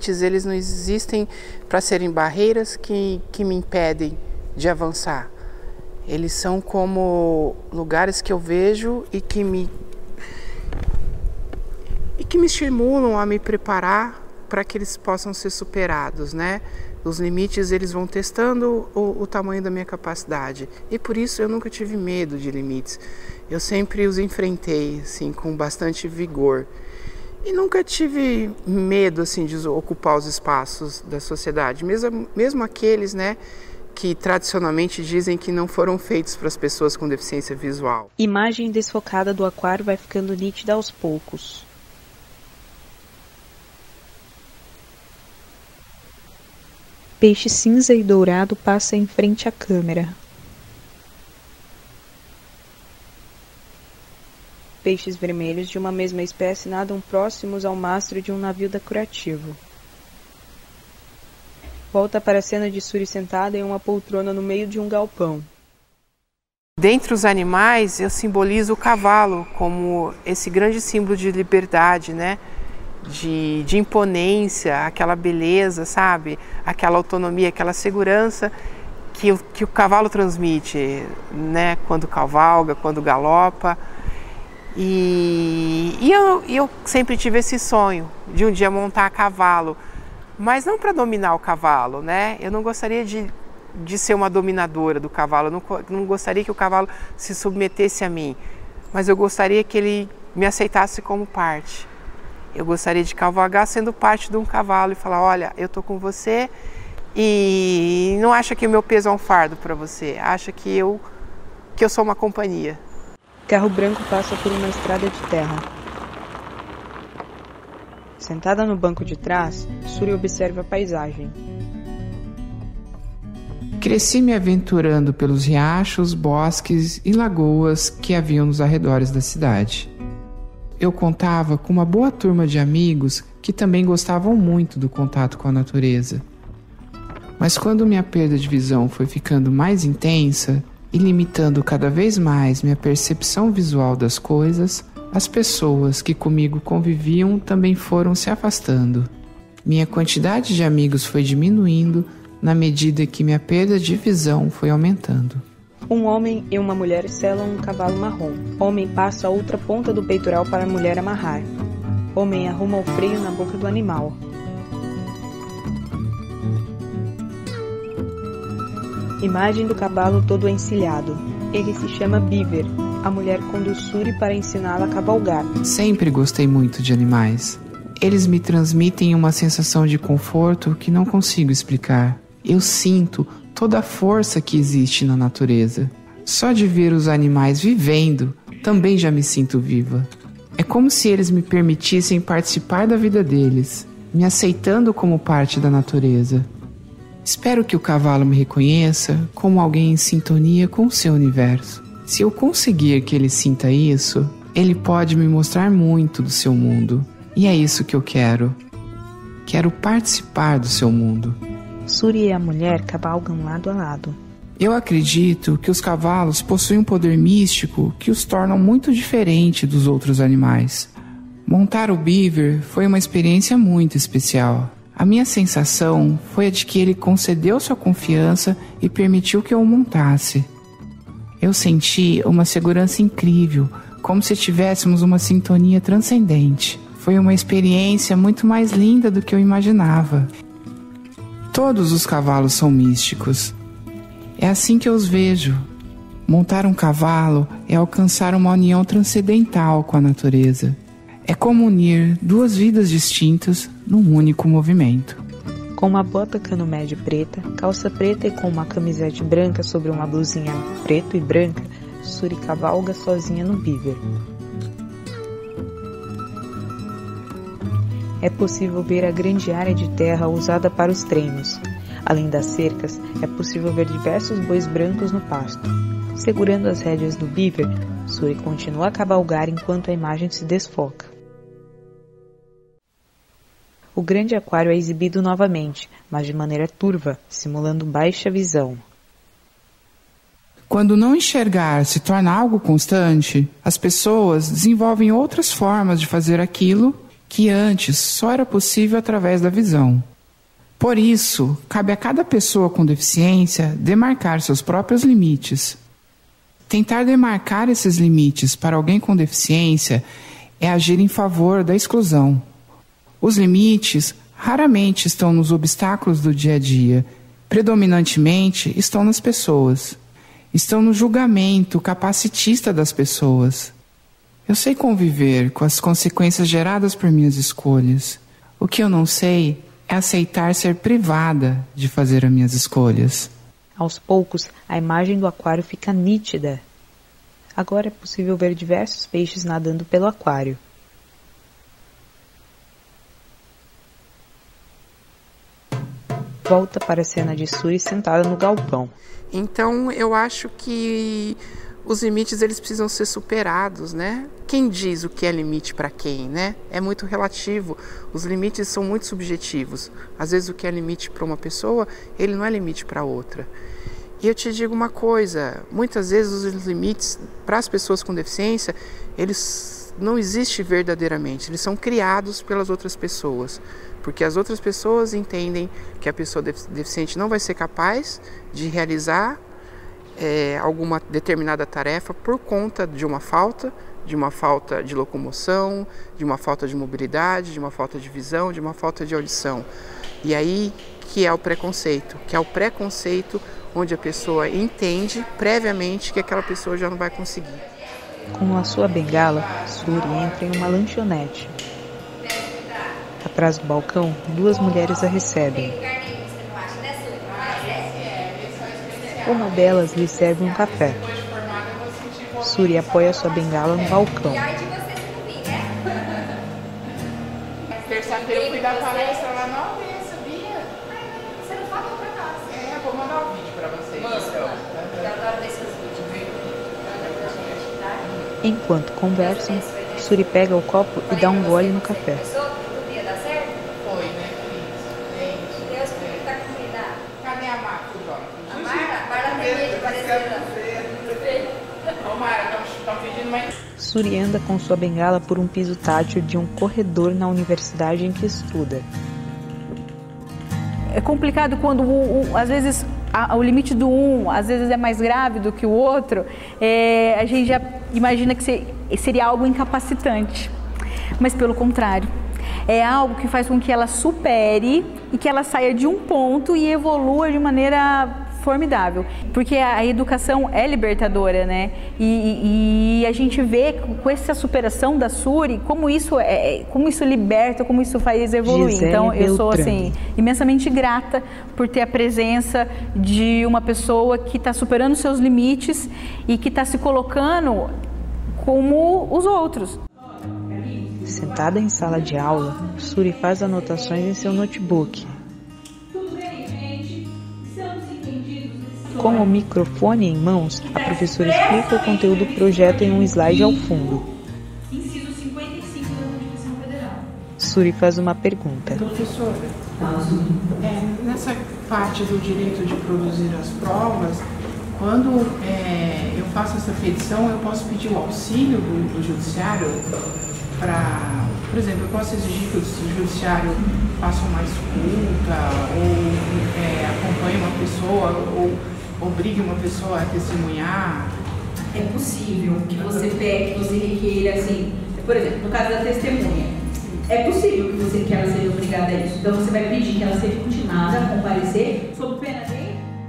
limites, eles não existem para serem barreiras que, que me impedem de avançar. Eles são como lugares que eu vejo e que me, e que me estimulam a me preparar para que eles possam ser superados, né? Os limites, eles vão testando o, o tamanho da minha capacidade. E por isso eu nunca tive medo de limites. Eu sempre os enfrentei, assim, com bastante vigor. E nunca tive medo, assim, de ocupar os espaços da sociedade. Mesmo, mesmo aqueles, né, que tradicionalmente dizem que não foram feitos para as pessoas com deficiência visual. Imagem desfocada do aquário vai ficando nítida aos poucos. Peixe cinza e dourado passa em frente à câmera. Peixes vermelhos de uma mesma espécie nadam próximos ao mastro de um navio decorativo. Volta para a cena de Suri sentada em uma poltrona no meio de um galpão. Dentre os animais, eu simbolizo o cavalo como esse grande símbolo de liberdade, né? De, de imponência, aquela beleza, sabe? Aquela autonomia, aquela segurança que o, que o cavalo transmite, né? Quando cavalga, quando galopa. E, e eu, eu sempre tive esse sonho de um dia montar a cavalo, mas não para dominar o cavalo, né? Eu não gostaria de, de ser uma dominadora do cavalo, eu não, não gostaria que o cavalo se submetesse a mim, mas eu gostaria que ele me aceitasse como parte. Eu gostaria de cavalgar sendo parte de um cavalo e falar, olha, eu tô com você e não acha que o meu peso é um fardo para você, acha que eu, que eu sou uma companhia. Carro branco passa por uma estrada de terra. Sentada no banco de trás, Suri observa a paisagem. Cresci me aventurando pelos riachos, bosques e lagoas que haviam nos arredores da cidade. Eu contava com uma boa turma de amigos que também gostavam muito do contato com a natureza. Mas quando minha perda de visão foi ficando mais intensa e limitando cada vez mais minha percepção visual das coisas, as pessoas que comigo conviviam também foram se afastando. Minha quantidade de amigos foi diminuindo na medida que minha perda de visão foi aumentando. Um homem e uma mulher selam um cavalo marrom. Homem passa a outra ponta do peitoral para a mulher amarrar. Homem arruma o freio na boca do animal. Imagem do cavalo todo encilhado. Ele se chama Beaver. A mulher conduz Suri para ensiná-la a cavalgar. Sempre gostei muito de animais. Eles me transmitem uma sensação de conforto que não consigo explicar. Eu sinto toda a força que existe na natureza. Só de ver os animais vivendo, também já me sinto viva. É como se eles me permitissem participar da vida deles, me aceitando como parte da natureza. Espero que o cavalo me reconheça como alguém em sintonia com o seu universo. Se eu conseguir que ele sinta isso, ele pode me mostrar muito do seu mundo. E é isso que eu quero. Quero participar do seu mundo. Suri e a mulher cavalgam lado a lado. Eu acredito que os cavalos possuem um poder místico que os tornam muito diferente dos outros animais. Montar o Beaver foi uma experiência muito especial. A minha sensação foi a de que ele concedeu sua confiança e permitiu que eu o montasse. Eu senti uma segurança incrível, como se tivéssemos uma sintonia transcendente. Foi uma experiência muito mais linda do que eu imaginava. Todos os cavalos são místicos. É assim que eu os vejo. Montar um cavalo é alcançar uma união transcendental com a natureza. É como unir duas vidas distintas num único movimento. Com uma bota cano médio preta, calça preta e com uma camisete branca sobre uma blusinha preto e branca, Suri cavalga sozinha no Beaver. É possível ver a grande área de terra usada para os treinos. Além das cercas, é possível ver diversos bois brancos no pasto. Segurando as rédeas do Beaver, Suri continua a cavalgar enquanto a imagem se desfoca. O grande aquário é exibido novamente, mas de maneira turva, simulando baixa visão. Quando não enxergar se torna algo constante, as pessoas desenvolvem outras formas de fazer aquilo que antes só era possível através da visão. Por isso, cabe a cada pessoa com deficiência demarcar seus próprios limites. Tentar demarcar esses limites para alguém com deficiência é agir em favor da exclusão. Os limites raramente estão nos obstáculos do dia a dia, predominantemente estão nas pessoas. Estão no julgamento capacitista das pessoas. Eu sei conviver com as consequências geradas por minhas escolhas. O que eu não sei é aceitar ser privada de fazer as minhas escolhas. Aos poucos, a imagem do aquário fica nítida. Agora é possível ver diversos peixes nadando pelo aquário. Volta para a cena de Suri sentada no galpão. Então, eu acho que os limites eles precisam ser superados, né? Quem diz o que é limite para quem, né? É muito relativo. Os limites são muito subjetivos. Às vezes o que é limite para uma pessoa, ele não é limite para outra. E eu te digo uma coisa, muitas vezes os limites para as pessoas com deficiência, eles não existem verdadeiramente, eles são criados pelas outras pessoas. Porque as outras pessoas entendem que a pessoa deficiente não vai ser capaz de realizar é, alguma determinada tarefa por conta de uma falta, de uma falta de locomoção, de uma falta de mobilidade, de uma falta de visão, de uma falta de audição. E aí que é o preconceito, que é o preconceito onde a pessoa entende previamente que aquela pessoa já não vai conseguir. Com a sua bengala, Suri entra em uma lanchonete. Atrás do balcão, duas mulheres a recebem. Uma delas lhe serve um café. Suri apoia sua bengala no balcão. Terça-feira eu fui dar palestra lá na U B, sabia? Você não falou pra nós. É, vou mandar o vídeo pra vocês. Manda, eu adoro ver seus vídeos. Enquanto conversam, Suri pega o copo e dá um gole no café. Cadê a Marta, João? A Marta? A Marta tem medo de aparecer. Ô, Mara, estão pedindo mais... Suri anda com sua bengala por um piso tátil de um corredor na universidade em que estuda. É complicado quando, o, o, às vezes, a, o limite do um, às vezes, é mais grave do que o outro. É, a gente já imagina que ser, seria algo incapacitante. Mas, pelo contrário, é algo que faz com que ela supere e que ela saia de um ponto e evolua de maneira formidável, porque a educação é libertadora, né? E, e a gente vê com essa superação da Suri como isso é, como isso liberta, como isso faz evoluir. Gisele então eu sou Beltrame. assim imensamente grata por ter a presença de uma pessoa que está superando seus limites e que está se colocando como os outros. Sentada em sala de aula, Suri faz anotações em seu notebook. Com o microfone em mãos, a professora explica o conteúdo do projeto em um slide ao fundo. Suri faz uma pergunta. Professora, é, nessa parte do direito de produzir as provas, quando é, eu faço essa petição, eu posso pedir o auxílio do, do judiciário para, por exemplo, eu posso exigir que o judiciário faça uma escuta ou é, acompanhe uma pessoa ou obrigue uma pessoa a testemunhar? É possível que você pegue, que você requeira, assim, por exemplo, no caso da testemunha, é possível que você que ela seja obrigada a isso. Então você vai pedir que ela seja intimada a comparecer sob pena de...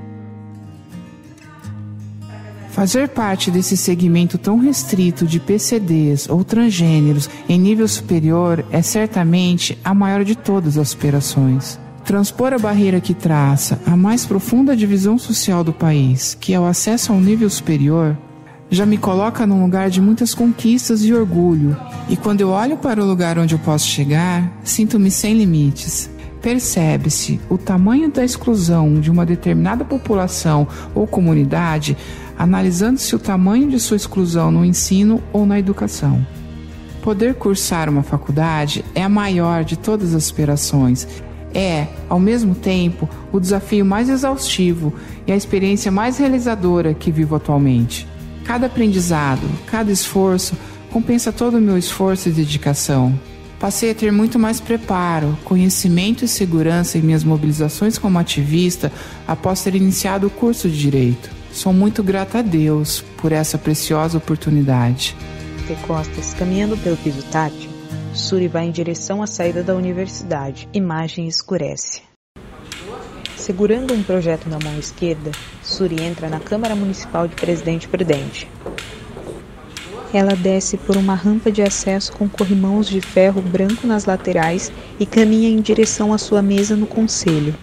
Fazer parte desse segmento tão restrito de P C Ds ou transgêneros em nível superior é certamente a maior de todas as superações. Transpor a barreira que traça a mais profunda divisão social do país, que é o acesso a um nível superior, já me coloca num lugar de muitas conquistas e orgulho. E quando eu olho para o lugar onde eu posso chegar, sinto-me sem limites. Percebe-se o tamanho da exclusão de uma determinada população ou comunidade, analisando-se o tamanho de sua exclusão no ensino ou na educação. Poder cursar uma faculdade é a maior de todas as superações. É, ao mesmo tempo, o desafio mais exaustivo e a experiência mais realizadora que vivo atualmente. Cada aprendizado, cada esforço compensa todo o meu esforço e dedicação. Passei a ter muito mais preparo, conhecimento e segurança em minhas mobilizações como ativista após ter iniciado o curso de Direito. Sou muito grata a Deus por essa preciosa oportunidade. De costas, caminhando pelo piso tátil, Suri vai em direção à saída da universidade. Imagem escurece. Segurando um projeto na mão esquerda, Suri entra na Câmara Municipal de Presidente Prudente. Ela desce por uma rampa de acesso com corrimãos de ferro branco nas laterais e caminha em direção à sua mesa no conselho.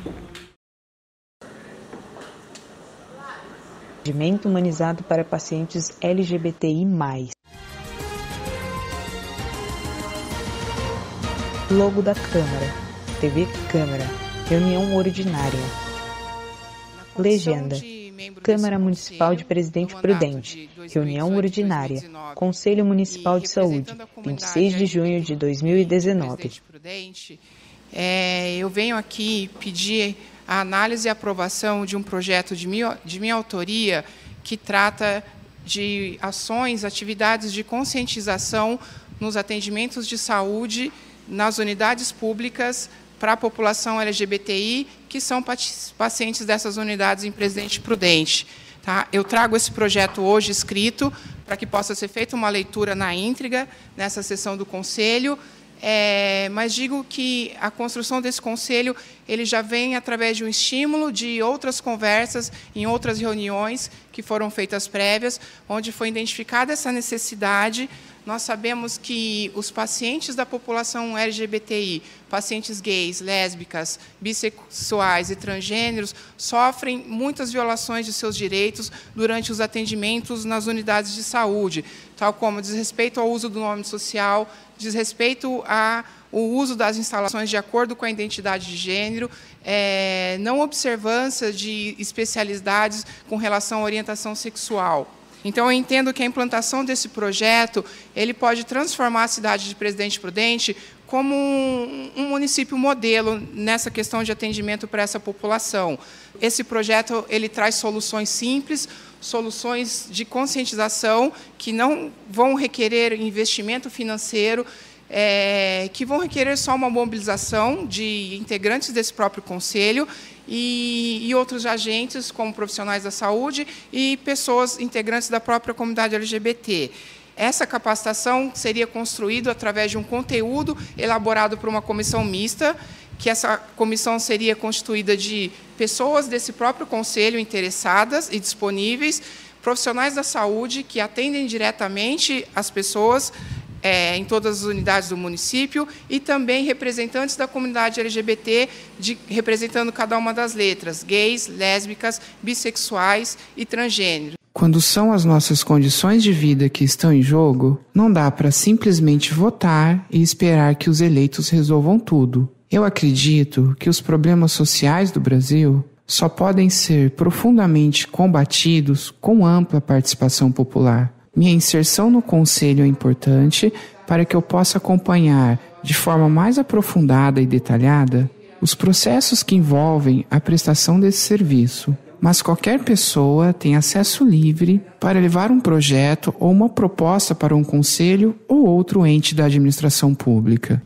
Atendimento humanizado para pacientes L G B T I mais. Logo da Câmara. T V Câmara. Reunião ordinária. Legenda. Câmara Municipal de Presidente Prudente. Reunião ordinária. Conselho Municipal de Saúde. vinte e seis de junho de dois mil e dezenove. É, eu venho aqui pedir a análise e aprovação de um projeto de minha, de minha autoria que trata de ações, atividades de conscientização nos atendimentos de saúde nas unidades públicas para a população L G B T I, que são pacientes dessas unidades em Presidente Prudente. Tá? Eu trago esse projeto hoje escrito para que possa ser feita uma leitura na íntegra nessa sessão do Conselho, é, mas digo que a construção desse Conselho ele já vem através de um estímulo de outras conversas em outras reuniões que foram feitas prévias, onde foi identificada essa necessidade. Nós sabemos que os pacientes da população L G B T I, pacientes gays, lésbicas, bissexuais e transgêneros, sofrem muitas violações de seus direitos durante os atendimentos nas unidades de saúde, tal como desrespeito ao uso do nome social, desrespeito ao uso das instalações de acordo com a identidade de gênero, é, não observância de especialidades com relação à orientação sexual. Então, eu entendo que a implantação desse projeto ele pode transformar a cidade de Presidente Prudente como um, um município modelo nessa questão de atendimento para essa população. Esse projeto ele traz soluções simples, soluções de conscientização que não vão requerer investimento financeiro, é, que vão requerer só uma mobilização de integrantes desse próprio conselho e, e outros agentes, como profissionais da saúde e pessoas integrantes da própria comunidade L G B T. Essa capacitação seria construída através de um conteúdo elaborado por uma comissão mista, que essa comissão seria constituída de pessoas desse próprio conselho interessadas e disponíveis, profissionais da saúde que atendem diretamente as pessoas é, em todas as unidades do município e também representantes da comunidade L G B T, de, representando cada uma das letras, gays, lésbicas, bissexuais e transgêneros. Quando são as nossas condições de vida que estão em jogo, não dá para simplesmente votar e esperar que os eleitos resolvam tudo. Eu acredito que os problemas sociais do Brasil só podem ser profundamente combatidos com ampla participação popular. Minha inserção no Conselho é importante para que eu possa acompanhar de forma mais aprofundada e detalhada os processos que envolvem a prestação desse serviço. Mas qualquer pessoa tem acesso livre para levar um projeto ou uma proposta para um conselho ou outro ente da administração pública.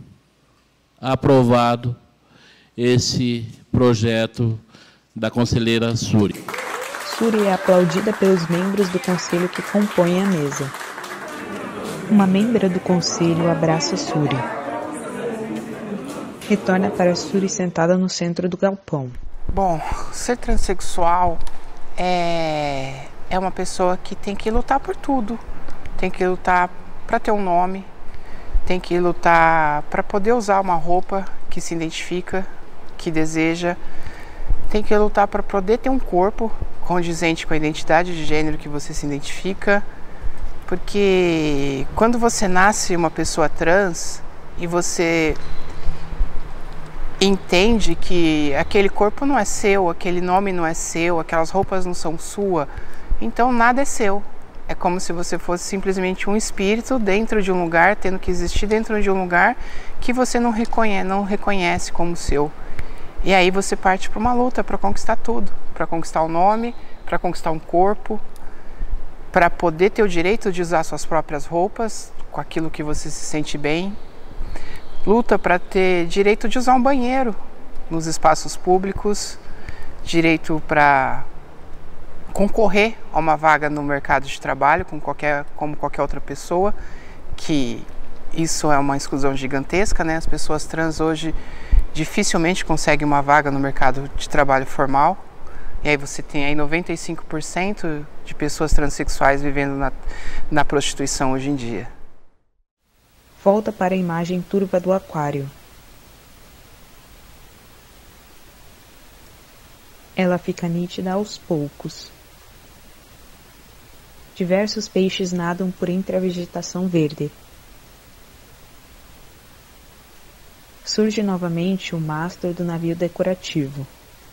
Aprovado esse projeto da conselheira Suri. Suri é aplaudida pelos membros do conselho que compõem a mesa. Uma membra do conselho abraça Suri. Retorna para Suri sentada no centro do galpão. Bom, ser transexual é, é uma pessoa que tem que lutar por tudo. Tem que lutar para ter um nome, tem que lutar para poder usar uma roupa que se identifica, que deseja, tem que lutar para poder ter um corpo condizente com a identidade de gênero que você se identifica, porque quando você nasce uma pessoa trans e você entende que aquele corpo não é seu, aquele nome não é seu, aquelas roupas não são sua, então nada é seu. É como se você fosse simplesmente um espírito dentro de um lugar, tendo que existir dentro de um lugar que você não reconhece, não reconhece como seu. E aí você parte para uma luta para conquistar tudo, para conquistar o nome, para conquistar um corpo, para poder ter o direito de usar suas próprias roupas, com aquilo que você se sente bem, luta para ter direito de usar um banheiro nos espaços públicos, direito para concorrer a uma vaga no mercado de trabalho com qualquer, como qualquer outra pessoa, que isso é uma exclusão gigantesca, né? As pessoas trans hoje dificilmente conseguem uma vaga no mercado de trabalho formal. E aí você tem aí noventa e cinco por cento de pessoas transexuais vivendo na, na prostituição hoje em dia. Volta para a imagem turva do aquário. Ela fica nítida aos poucos. Diversos peixes nadam por entre a vegetação verde. Surge novamente o mastro do navio decorativo.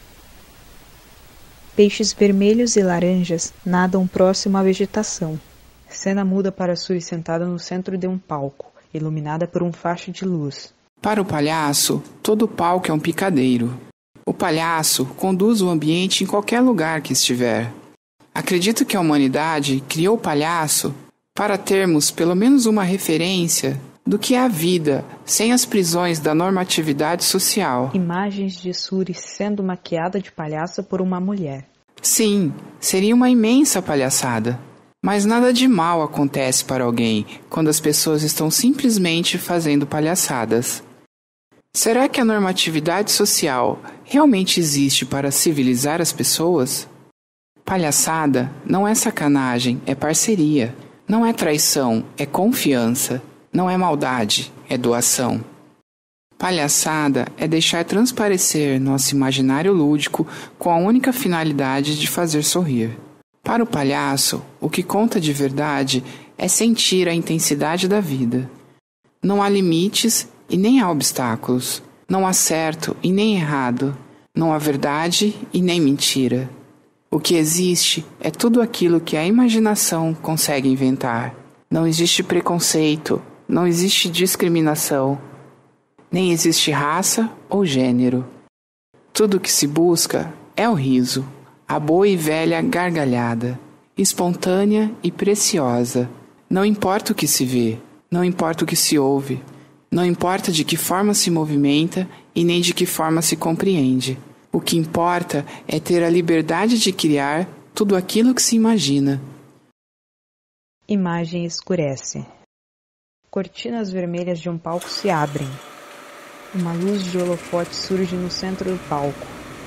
Peixes vermelhos e laranjas nadam próximo à vegetação. Cena muda para Suri sentada no centro de um palco, iluminada por um facho de luz. Para o palhaço, todo palco é um picadeiro. O palhaço conduz o ambiente em qualquer lugar que estiver. Acredito que a humanidade criou o palhaço para termos pelo menos uma referência do que é a vida sem as prisões da normatividade social. Imagens de Suri sendo maquiada de palhaça por uma mulher. Sim, seria uma imensa palhaçada. Mas nada de mal acontece para alguém quando as pessoas estão simplesmente fazendo palhaçadas. Será que a normatividade social realmente existe para civilizar as pessoas? Palhaçada não é sacanagem, é parceria. Não é traição, é confiança. Não é maldade, é doação. Palhaçada é deixar transparecer nosso imaginário lúdico com a única finalidade de fazer sorrir. Para o palhaço, o que conta de verdade é sentir a intensidade da vida. Não há limites e nem há obstáculos. Não há certo e nem errado. Não há verdade e nem mentira. O que existe é tudo aquilo que a imaginação consegue inventar. Não existe preconceito, não existe discriminação, nem existe raça ou gênero. Tudo o que se busca é o riso, a boa e velha gargalhada, espontânea e preciosa. Não importa o que se vê, não importa o que se ouve, não importa de que forma se movimenta e nem de que forma se compreende. O que importa é ter a liberdade de criar tudo aquilo que se imagina. Imagem escurece. Cortinas vermelhas de um palco se abrem. Uma luz de holofote surge no centro do palco.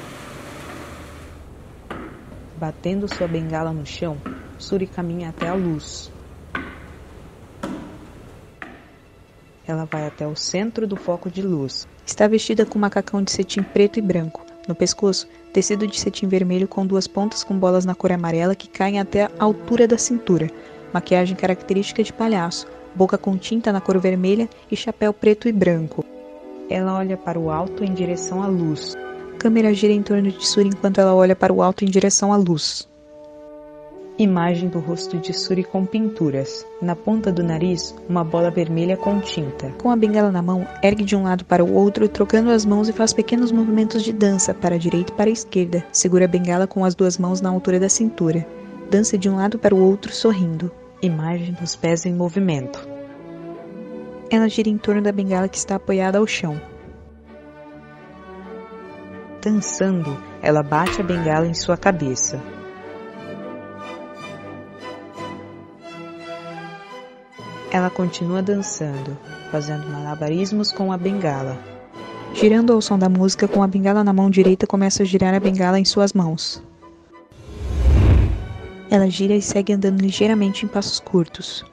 Batendo sua bengala no chão, Suri caminha até a luz. Ela vai até o centro do foco de luz. Está vestida com um macacão de cetim preto e branco. No pescoço, tecido de cetim vermelho com duas pontas com bolas na cor amarela que caem até a altura da cintura. Maquiagem característica de palhaço, boca com tinta na cor vermelha e chapéu preto e branco. Ela olha para o alto em direção à luz. A câmera gira em torno de Suri enquanto ela olha para o alto em direção à luz. Imagem do rosto de Suri com pinturas. Na ponta do nariz, uma bola vermelha com tinta. Com a bengala na mão, ergue de um lado para o outro, trocando as mãos e faz pequenos movimentos de dança, para a direita e para a esquerda. Segura a bengala com as duas mãos na altura da cintura. Dança de um lado para o outro, sorrindo. Imagem dos pés em movimento. Ela gira em torno da bengala que está apoiada ao chão. Dançando, ela bate a bengala em sua cabeça. Ela continua dançando, fazendo malabarismos com a bengala. Girando ao som da música, com a bengala na mão direita, começa a girar a bengala em suas mãos. Ela gira e segue andando ligeiramente em passos curtos.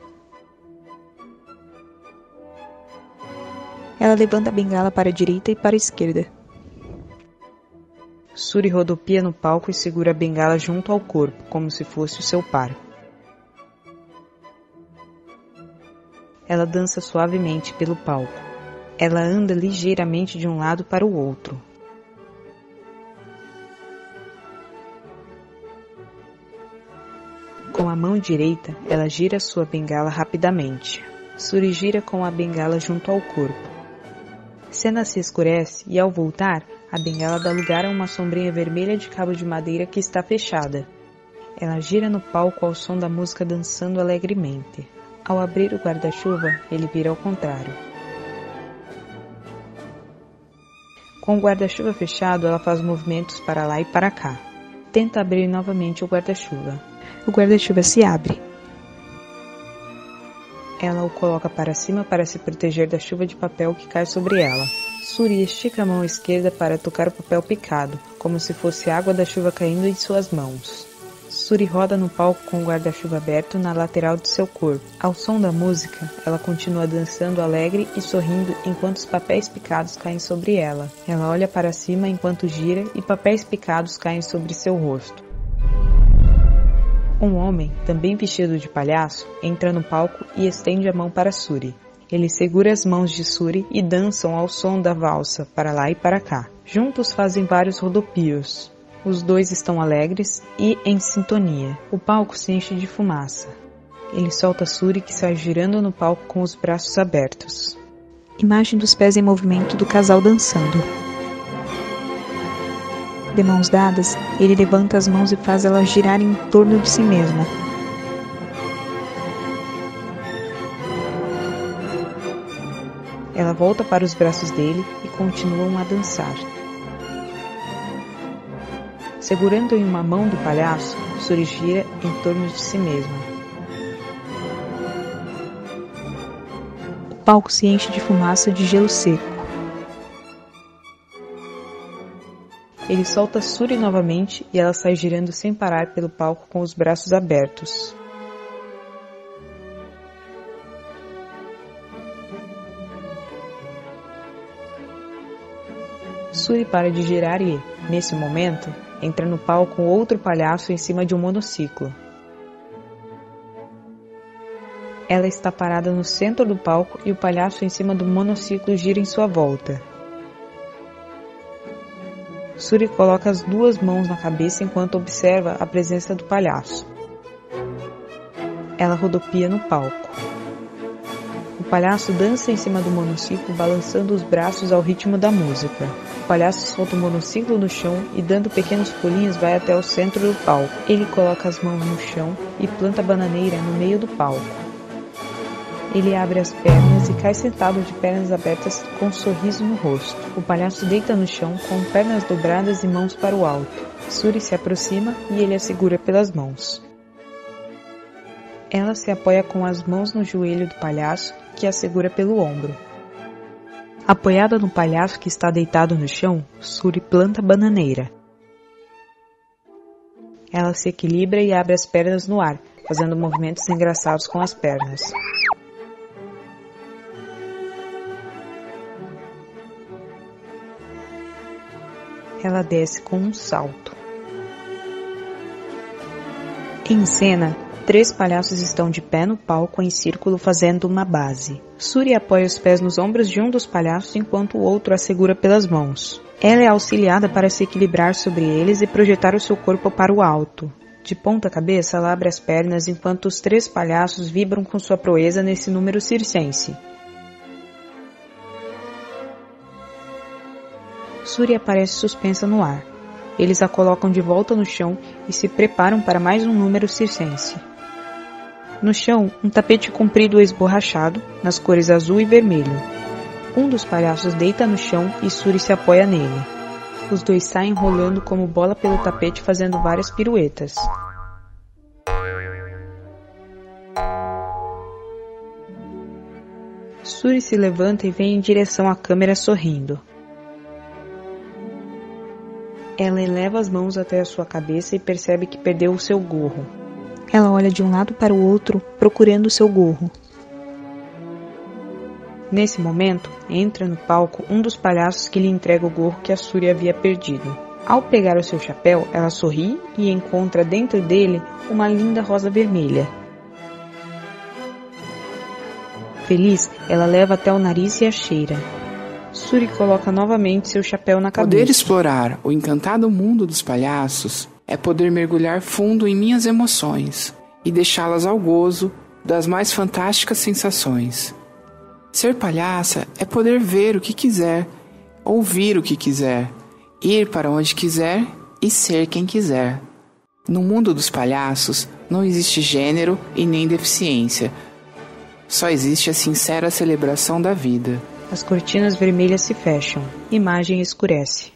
Ela levanta a bengala para a direita e para a esquerda. Suri rodopia no palco e segura a bengala junto ao corpo, como se fosse o seu par. Ela dança suavemente pelo palco. Ela anda ligeiramente de um lado para o outro. Com a mão direita, ela gira sua bengala rapidamente. Suri gira com a bengala junto ao corpo. Cena se escurece e, ao voltar, a bengala dá lugar a uma sombrinha vermelha de cabo de madeira que está fechada. Ela gira no palco ao som da música dançando alegremente. Ao abrir o guarda-chuva, ele vira ao contrário. Com o guarda-chuva fechado, ela faz movimentos para lá e para cá. Tenta abrir novamente o guarda-chuva. O guarda-chuva se abre. Ela o coloca para cima para se proteger da chuva de papel que cai sobre ela. Suri estica a mão esquerda para tocar o papel picado, como se fosse água da chuva caindo em suas mãos. Suri roda no palco com o guarda-chuva aberto na lateral de seu corpo. Ao som da música, ela continua dançando alegre e sorrindo enquanto os papéis picados caem sobre ela. Ela olha para cima enquanto gira e papéis picados caem sobre seu rosto. Um homem, também vestido de palhaço, entra no palco e estende a mão para Suri. Ele segura as mãos de Suri e dançam ao som da valsa, para lá e para cá. Juntos fazem vários rodopios. Os dois estão alegres e em sintonia. O palco se enche de fumaça. Ele solta Suri, que sai girando no palco com os braços abertos. Imagem dos pés em movimento do casal dançando. De mãos dadas, ele levanta as mãos e faz elas girarem em torno de si mesma. Ela volta para os braços dele e continuam a dançar. Segurando em uma mão do palhaço, Suri gira em torno de si mesma. O palco se enche de fumaça de gelo seco. Ele solta Suri novamente e ela sai girando sem parar pelo palco com os braços abertos. Suri para de girar e, nesse momento, entra no palco um outro palhaço em cima de um monociclo. Ela está parada no centro do palco e o palhaço em cima do monociclo gira em sua volta. Suri coloca as duas mãos na cabeça enquanto observa a presença do palhaço. Ela rodopia no palco. O palhaço dança em cima do monociclo, balançando os braços ao ritmo da música. O palhaço solta o monociclo no chão e, dando pequenos pulinhos, vai até o centro do palco. Ele coloca as mãos no chão e planta a bananeira no meio do palco. Ele abre as pernas e cai sentado de pernas abertas com um sorriso no rosto. O palhaço deita no chão com pernas dobradas e mãos para o alto. Suri se aproxima e ele a segura pelas mãos. Ela se apoia com as mãos no joelho do palhaço, que a segura pelo ombro. Apoiada no palhaço que está deitado no chão, Suri planta a bananeira. Ela se equilibra e abre as pernas no ar, fazendo movimentos engraçados com as pernas. Ela desce com um salto. Em cena, três palhaços estão de pé no palco em círculo fazendo uma base. Suri apoia os pés nos ombros de um dos palhaços enquanto o outro a segura pelas mãos. Ela é auxiliada para se equilibrar sobre eles e projetar o seu corpo para o alto. De ponta cabeça, ela abre as pernas enquanto os três palhaços vibram com sua proeza nesse número circense. Suri aparece suspensa no ar. Eles a colocam de volta no chão e se preparam para mais um número circense. No chão, um tapete comprido esborrachado, nas cores azul e vermelho. Um dos palhaços deita no chão e Suri se apoia nele. Os dois saem rolando como bola pelo tapete fazendo várias piruetas. Suri se levanta e vem em direção à câmera sorrindo. Ela eleva as mãos até a sua cabeça e percebe que perdeu o seu gorro. Ela olha de um lado para o outro, procurando o seu gorro. Nesse momento, entra no palco um dos palhaços que lhe entrega o gorro que a Suri havia perdido. Ao pegar o seu chapéu, ela sorri e encontra dentro dele uma linda rosa vermelha. Feliz, ela leva até o nariz e a cheira. Suri coloca novamente seu chapéu na cabeça. Poder explorar o encantado mundo dos palhaços é poder mergulhar fundo em minhas emoções e deixá-las ao gozo das mais fantásticas sensações. Ser palhaça é poder ver o que quiser, ouvir o que quiser, ir para onde quiser e ser quem quiser. No mundo dos palhaços não existe gênero e nem deficiência. Só existe a sincera celebração da vida. As cortinas vermelhas se fecham. Imagem escurece.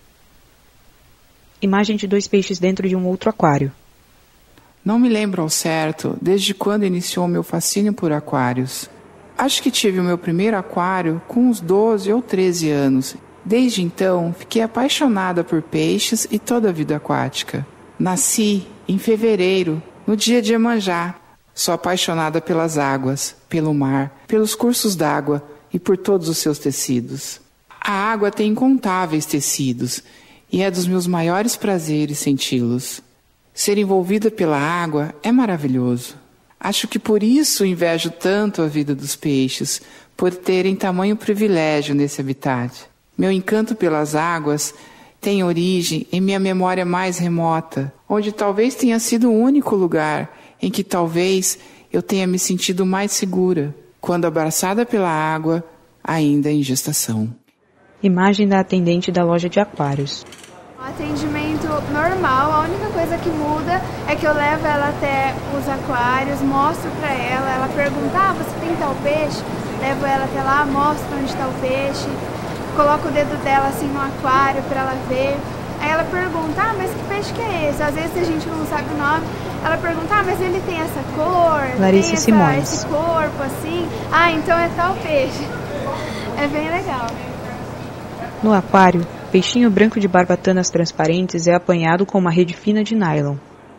Imagem de dois peixes dentro de um outro aquário. Não me lembro ao certo desde quando iniciou meu fascínio por aquários. Acho que tive o meu primeiro aquário com uns doze ou treze anos. Desde então, fiquei apaixonada por peixes e toda a vida aquática. Nasci em fevereiro, no dia de Iemanjá. Sou apaixonada pelas águas, pelo mar, pelos cursos d'água e por todos os seus tecidos. A água tem incontáveis tecidos e é dos meus maiores prazeres senti-los. Ser envolvida pela água é maravilhoso. Acho que por isso invejo tanto a vida dos peixes, por terem tamanho privilégio nesse habitat. Meu encanto pelas águas tem origem em minha memória mais remota, onde talvez tenha sido o único lugar em que talvez eu tenha me sentido mais segura, quando abraçada pela água, ainda em gestação. Imagem da atendente da loja de aquários. Atendimento normal, a única coisa que muda é que eu levo ela até os aquários, mostro pra ela, ela pergunta, ah, você tem tal peixe? Levo ela até lá, mostro onde está o peixe, coloco o dedo dela assim no aquário pra ela ver. Aí ela pergunta, ah, mas que peixe que é esse? Às vezes a gente não sabe o nome, ela pergunta, ah, mas ele tem essa cor, Larissa tem essa, Simões. esse corpo assim, ah, então é tal peixe. É bem legal. No aquário, peixinho branco de barbatanas transparentes é apanhado com uma rede fina de nylon.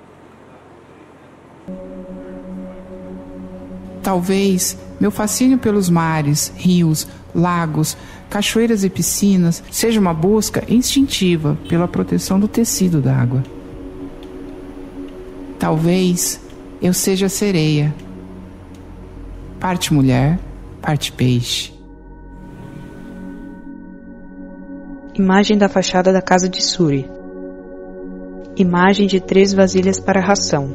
Talvez meu fascínio pelos mares, rios, lagos, cachoeiras e piscinas seja uma busca instintiva pela proteção do tecido da água. Talvez eu seja sereia, parte mulher, parte peixe. Imagem da fachada da casa de Suri. Imagem de três vasilhas para ração.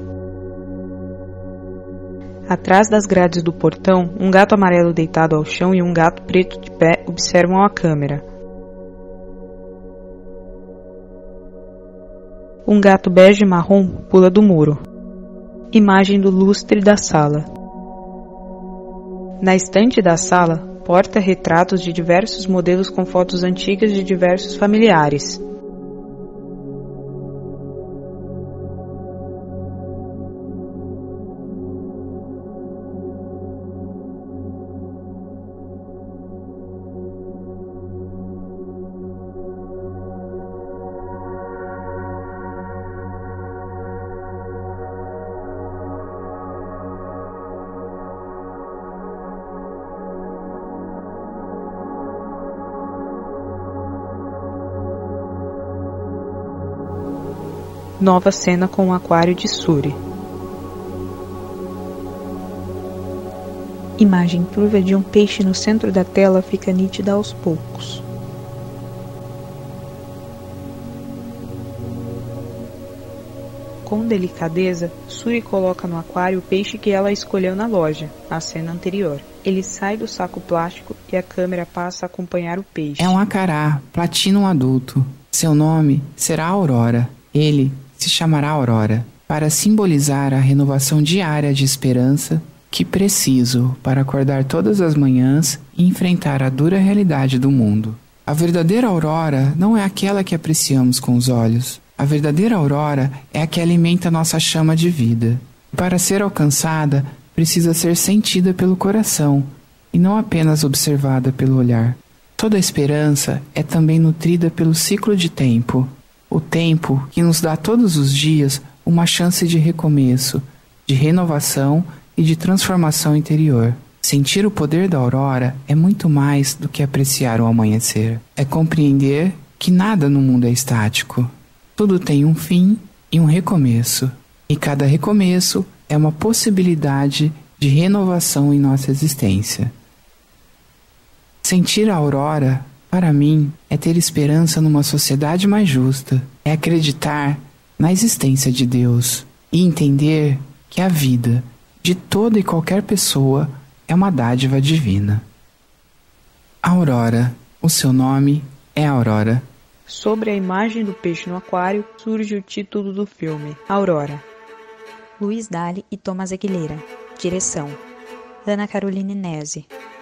Atrás das grades do portão, um gato amarelo deitado ao chão e um gato preto de pé observam a câmera. Um gato bege e marrom pula do muro. Imagem do lustre da sala. Na estante da sala, porta-retratos de diversos modelos com fotos antigas de diversos familiares. Nova cena com o aquário de Suri. Imagem turva de um peixe no centro da tela fica nítida aos poucos. Com delicadeza, Suri coloca no aquário o peixe que ela escolheu na loja, na cena anterior. Ele sai do saco plástico e a câmera passa a acompanhar o peixe. É um acará, platino adulto. Seu nome será Aurora. Ele se chamará Aurora, para simbolizar a renovação diária de esperança que preciso para acordar todas as manhãs e enfrentar a dura realidade do mundo. A verdadeira aurora não é aquela que apreciamos com os olhos. A verdadeira aurora é a que alimenta nossa chama de vida. Para ser alcançada, precisa ser sentida pelo coração e não apenas observada pelo olhar. Toda esperança é também nutrida pelo ciclo de tempo. O tempo que nos dá todos os dias uma chance de recomeço, de renovação e de transformação interior. Sentir o poder da aurora é muito mais do que apreciar o amanhecer. É compreender que nada no mundo é estático. Tudo tem um fim e um recomeço. E cada recomeço é uma possibilidade de renovação em nossa existência. Sentir a aurora, para mim, é ter esperança numa sociedade mais justa, é acreditar na existência de Deus e entender que a vida de toda e qualquer pessoa é uma dádiva divina. Aurora, o seu nome é Aurora. Sobre a imagem do peixe no aquário, surge o título do filme, Aurora. Luiz Dali e Thomas Aguilera. Direção: Ana Caroline Nese.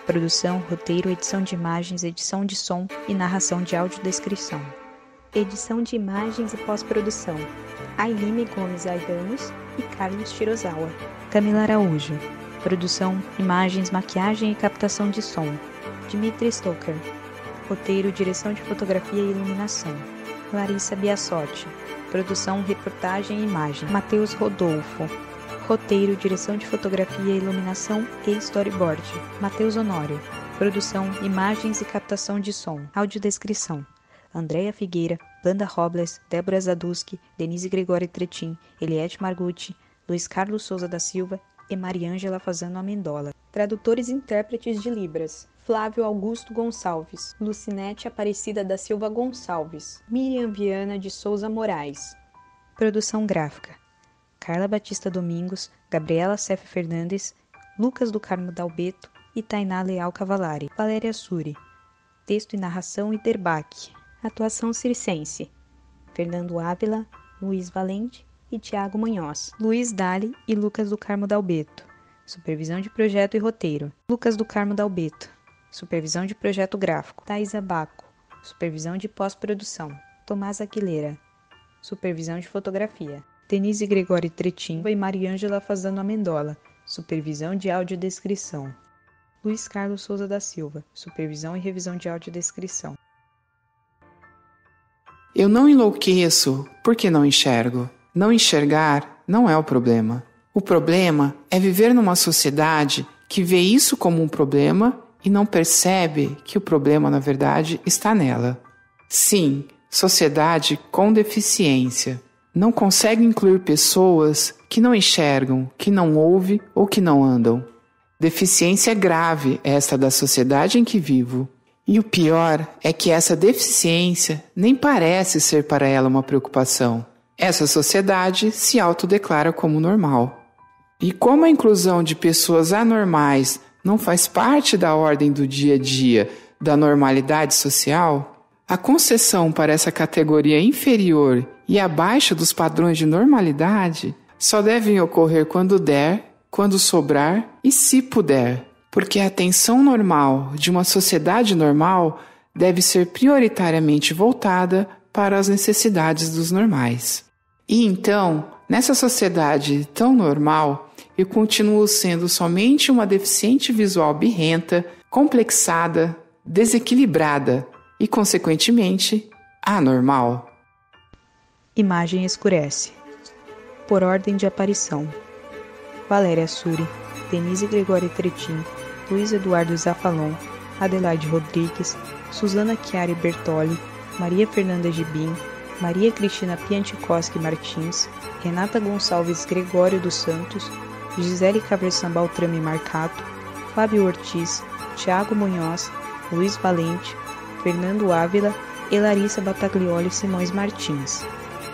Produção, roteiro, edição de imagens, edição de som e narração de audiodescrição. Edição de imagens e pós-produção: Ailime Gomes Aidanos e Carlos Shirozawa. Camila Araújo. Produção, imagens, maquiagem e captação de som: Dimitri Stoker. Roteiro, direção de fotografia e iluminação: Larissa Biasotti. Produção, reportagem e imagem: Matheus Rodolfo. Roteiro, direção de fotografia, iluminação e storyboard: Matheus Honório. Produção, imagens e captação de som. Audiodescrição: Andréia Figueira, Banda Robles, Débora Zaduski, Denise Gregório Tretin, Eliette Margucci, Luiz Carlos Souza da Silva e Mariângela Fazano Amendola. Tradutores e intérpretes de Libras: Flávio Augusto Gonçalves, Lucinete Aparecida da Silva Gonçalves, Miriam Viana de Souza Moraes. Produção gráfica: Carla Batista Domingos, Gabriela Cef Fernandes, Lucas do Carmo Dalbeto e Tainá Leal Cavalari. Valéria Suri. Texto e narração Iterbach. Atuação circense: Fernando Ávila, Luiz Valente e Tiago Munhoz. Luiz Dali e Lucas do Carmo Dalbeto. Supervisão de projeto e roteiro: Lucas do Carmo Dalbeto. Supervisão de projeto gráfico: Thais Abaco. Supervisão de pós-produção: Tomás Aguilera. Supervisão de fotografia: Denise Gregório Tretin e Mariângela Fazano Amendola. Supervisão de audiodescrição: Luiz Carlos Souza da Silva. Supervisão e revisão de audiodescrição. Eu não enlouqueço porque não enxergo. Não enxergar não é o problema. O problema é viver numa sociedade que vê isso como um problema e não percebe que o problema, na verdade, está nela. Sim, sociedade com deficiência. Não consegue incluir pessoas que não enxergam, que não ouvem ou que não andam. Deficiência grave esta da sociedade em que vivo. E o pior é que essa deficiência nem parece ser para ela uma preocupação. Essa sociedade se autodeclara como normal. E como a inclusão de pessoas anormais não faz parte da ordem do dia a dia da normalidade social, a concessão para essa categoria inferior e abaixo dos padrões de normalidade só devem ocorrer quando der, quando sobrar e se puder. Porque a atenção normal de uma sociedade normal deve ser prioritariamente voltada para as necessidades dos normais. E então, nessa sociedade tão normal, eu continuo sendo somente uma deficiente visual birrenta, complexada, desequilibrada e, consequentemente, anormal. Imagem escurece. Por ordem de aparição: Valéria Suri, Denise Gregório Tretin, Luiz Eduardo Zafalon, Adelaide Rodrigues, Suzana Chiari Bertoli, Maria Fernanda Gibim, Maria Cristina Piantikoski Martins, Renata Gonçalves Gregório dos Santos, Gisele Caversan Baltrame Marcato, Fábio Ortiz, Tiago Munhoz, Luiz Valente, Fernando Ávila e Larissa Bataglioli Simões Martins.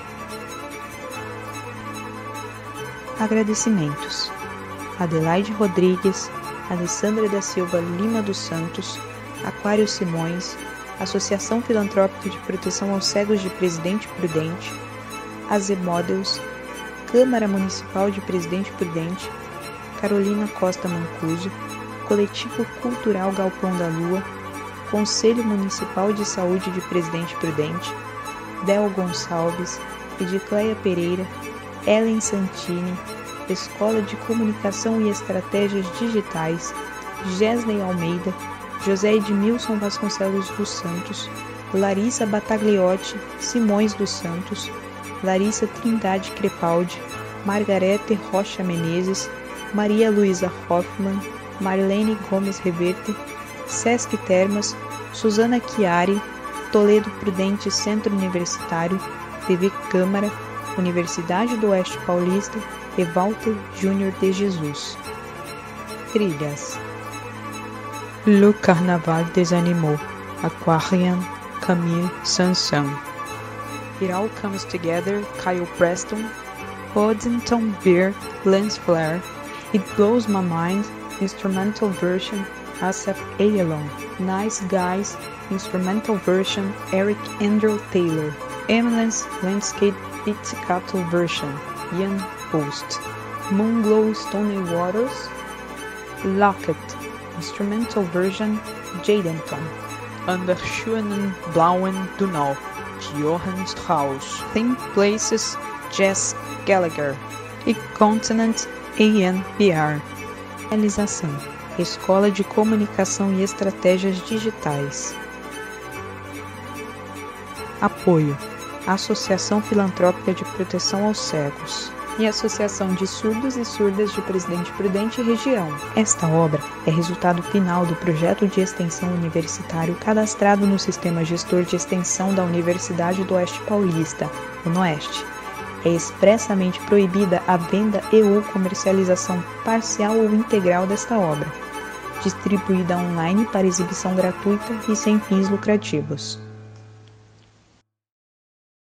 Agradecimentos: Adelaide Rodrigues, Alessandra da Silva Lima dos Santos, Aquário Simões, Associação Filantrópica de Proteção aos Cegos de Presidente Prudente, A Z Models, Câmara Municipal de Presidente Prudente, Carolina Costa Mancuso, Coletivo Cultural Galpão da Lua, Conselho Municipal de Saúde de Presidente Prudente, Del Gonçalves, Edicleia Pereira, Ellen Santini, Escola de Comunicação e Estratégias Digitais, Gesley Almeida, José Edmilson Vasconcelos dos Santos, Larissa Batagliotti Simões dos Santos, Larissa Trindade Crepaldi, Margarete Rocha Menezes, Maria Luísa Hoffmann, Marlene Gomes Reverte, Sesc Termas, Suzana Chiari, Toledo Prudente Centro Universitário, T V Câmara, Universidade do Oeste Paulista e Walter Júnior de Jesus. Trilhas: Le Carnaval des Animaux, Aquarian, Camille Saint-Saëns. It All Comes Together, Kyle Preston. Oddington Beer, Lance Flair. It Blows My Mind, Instrumental Version, Asaf Ayalon. Nice Guys, Instrumental Version, Eric Andrew Taylor. Eminence Landscape Pizzicato Version, Ian Post. Moonglow Stony Waters, Locket, Instrumental Version Jadenton. An der schönen blauen Donau, Johann Strauss. Theme Places Jess Gallagher. E Continent A N P R. Realização: Escola de Comunicação e Estratégias Digitais. Apoio: Associação Filantrópica de Proteção aos Cegos e Associação de Surdos e Surdas de Presidente Prudente e Região. Esta obra é resultado final do projeto de extensão universitário cadastrado no Sistema Gestor de Extensão da Universidade do Oeste Paulista, UNOeste. É expressamente proibida a venda e ou comercialização parcial ou integral desta obra, distribuída online para exibição gratuita e sem fins lucrativos.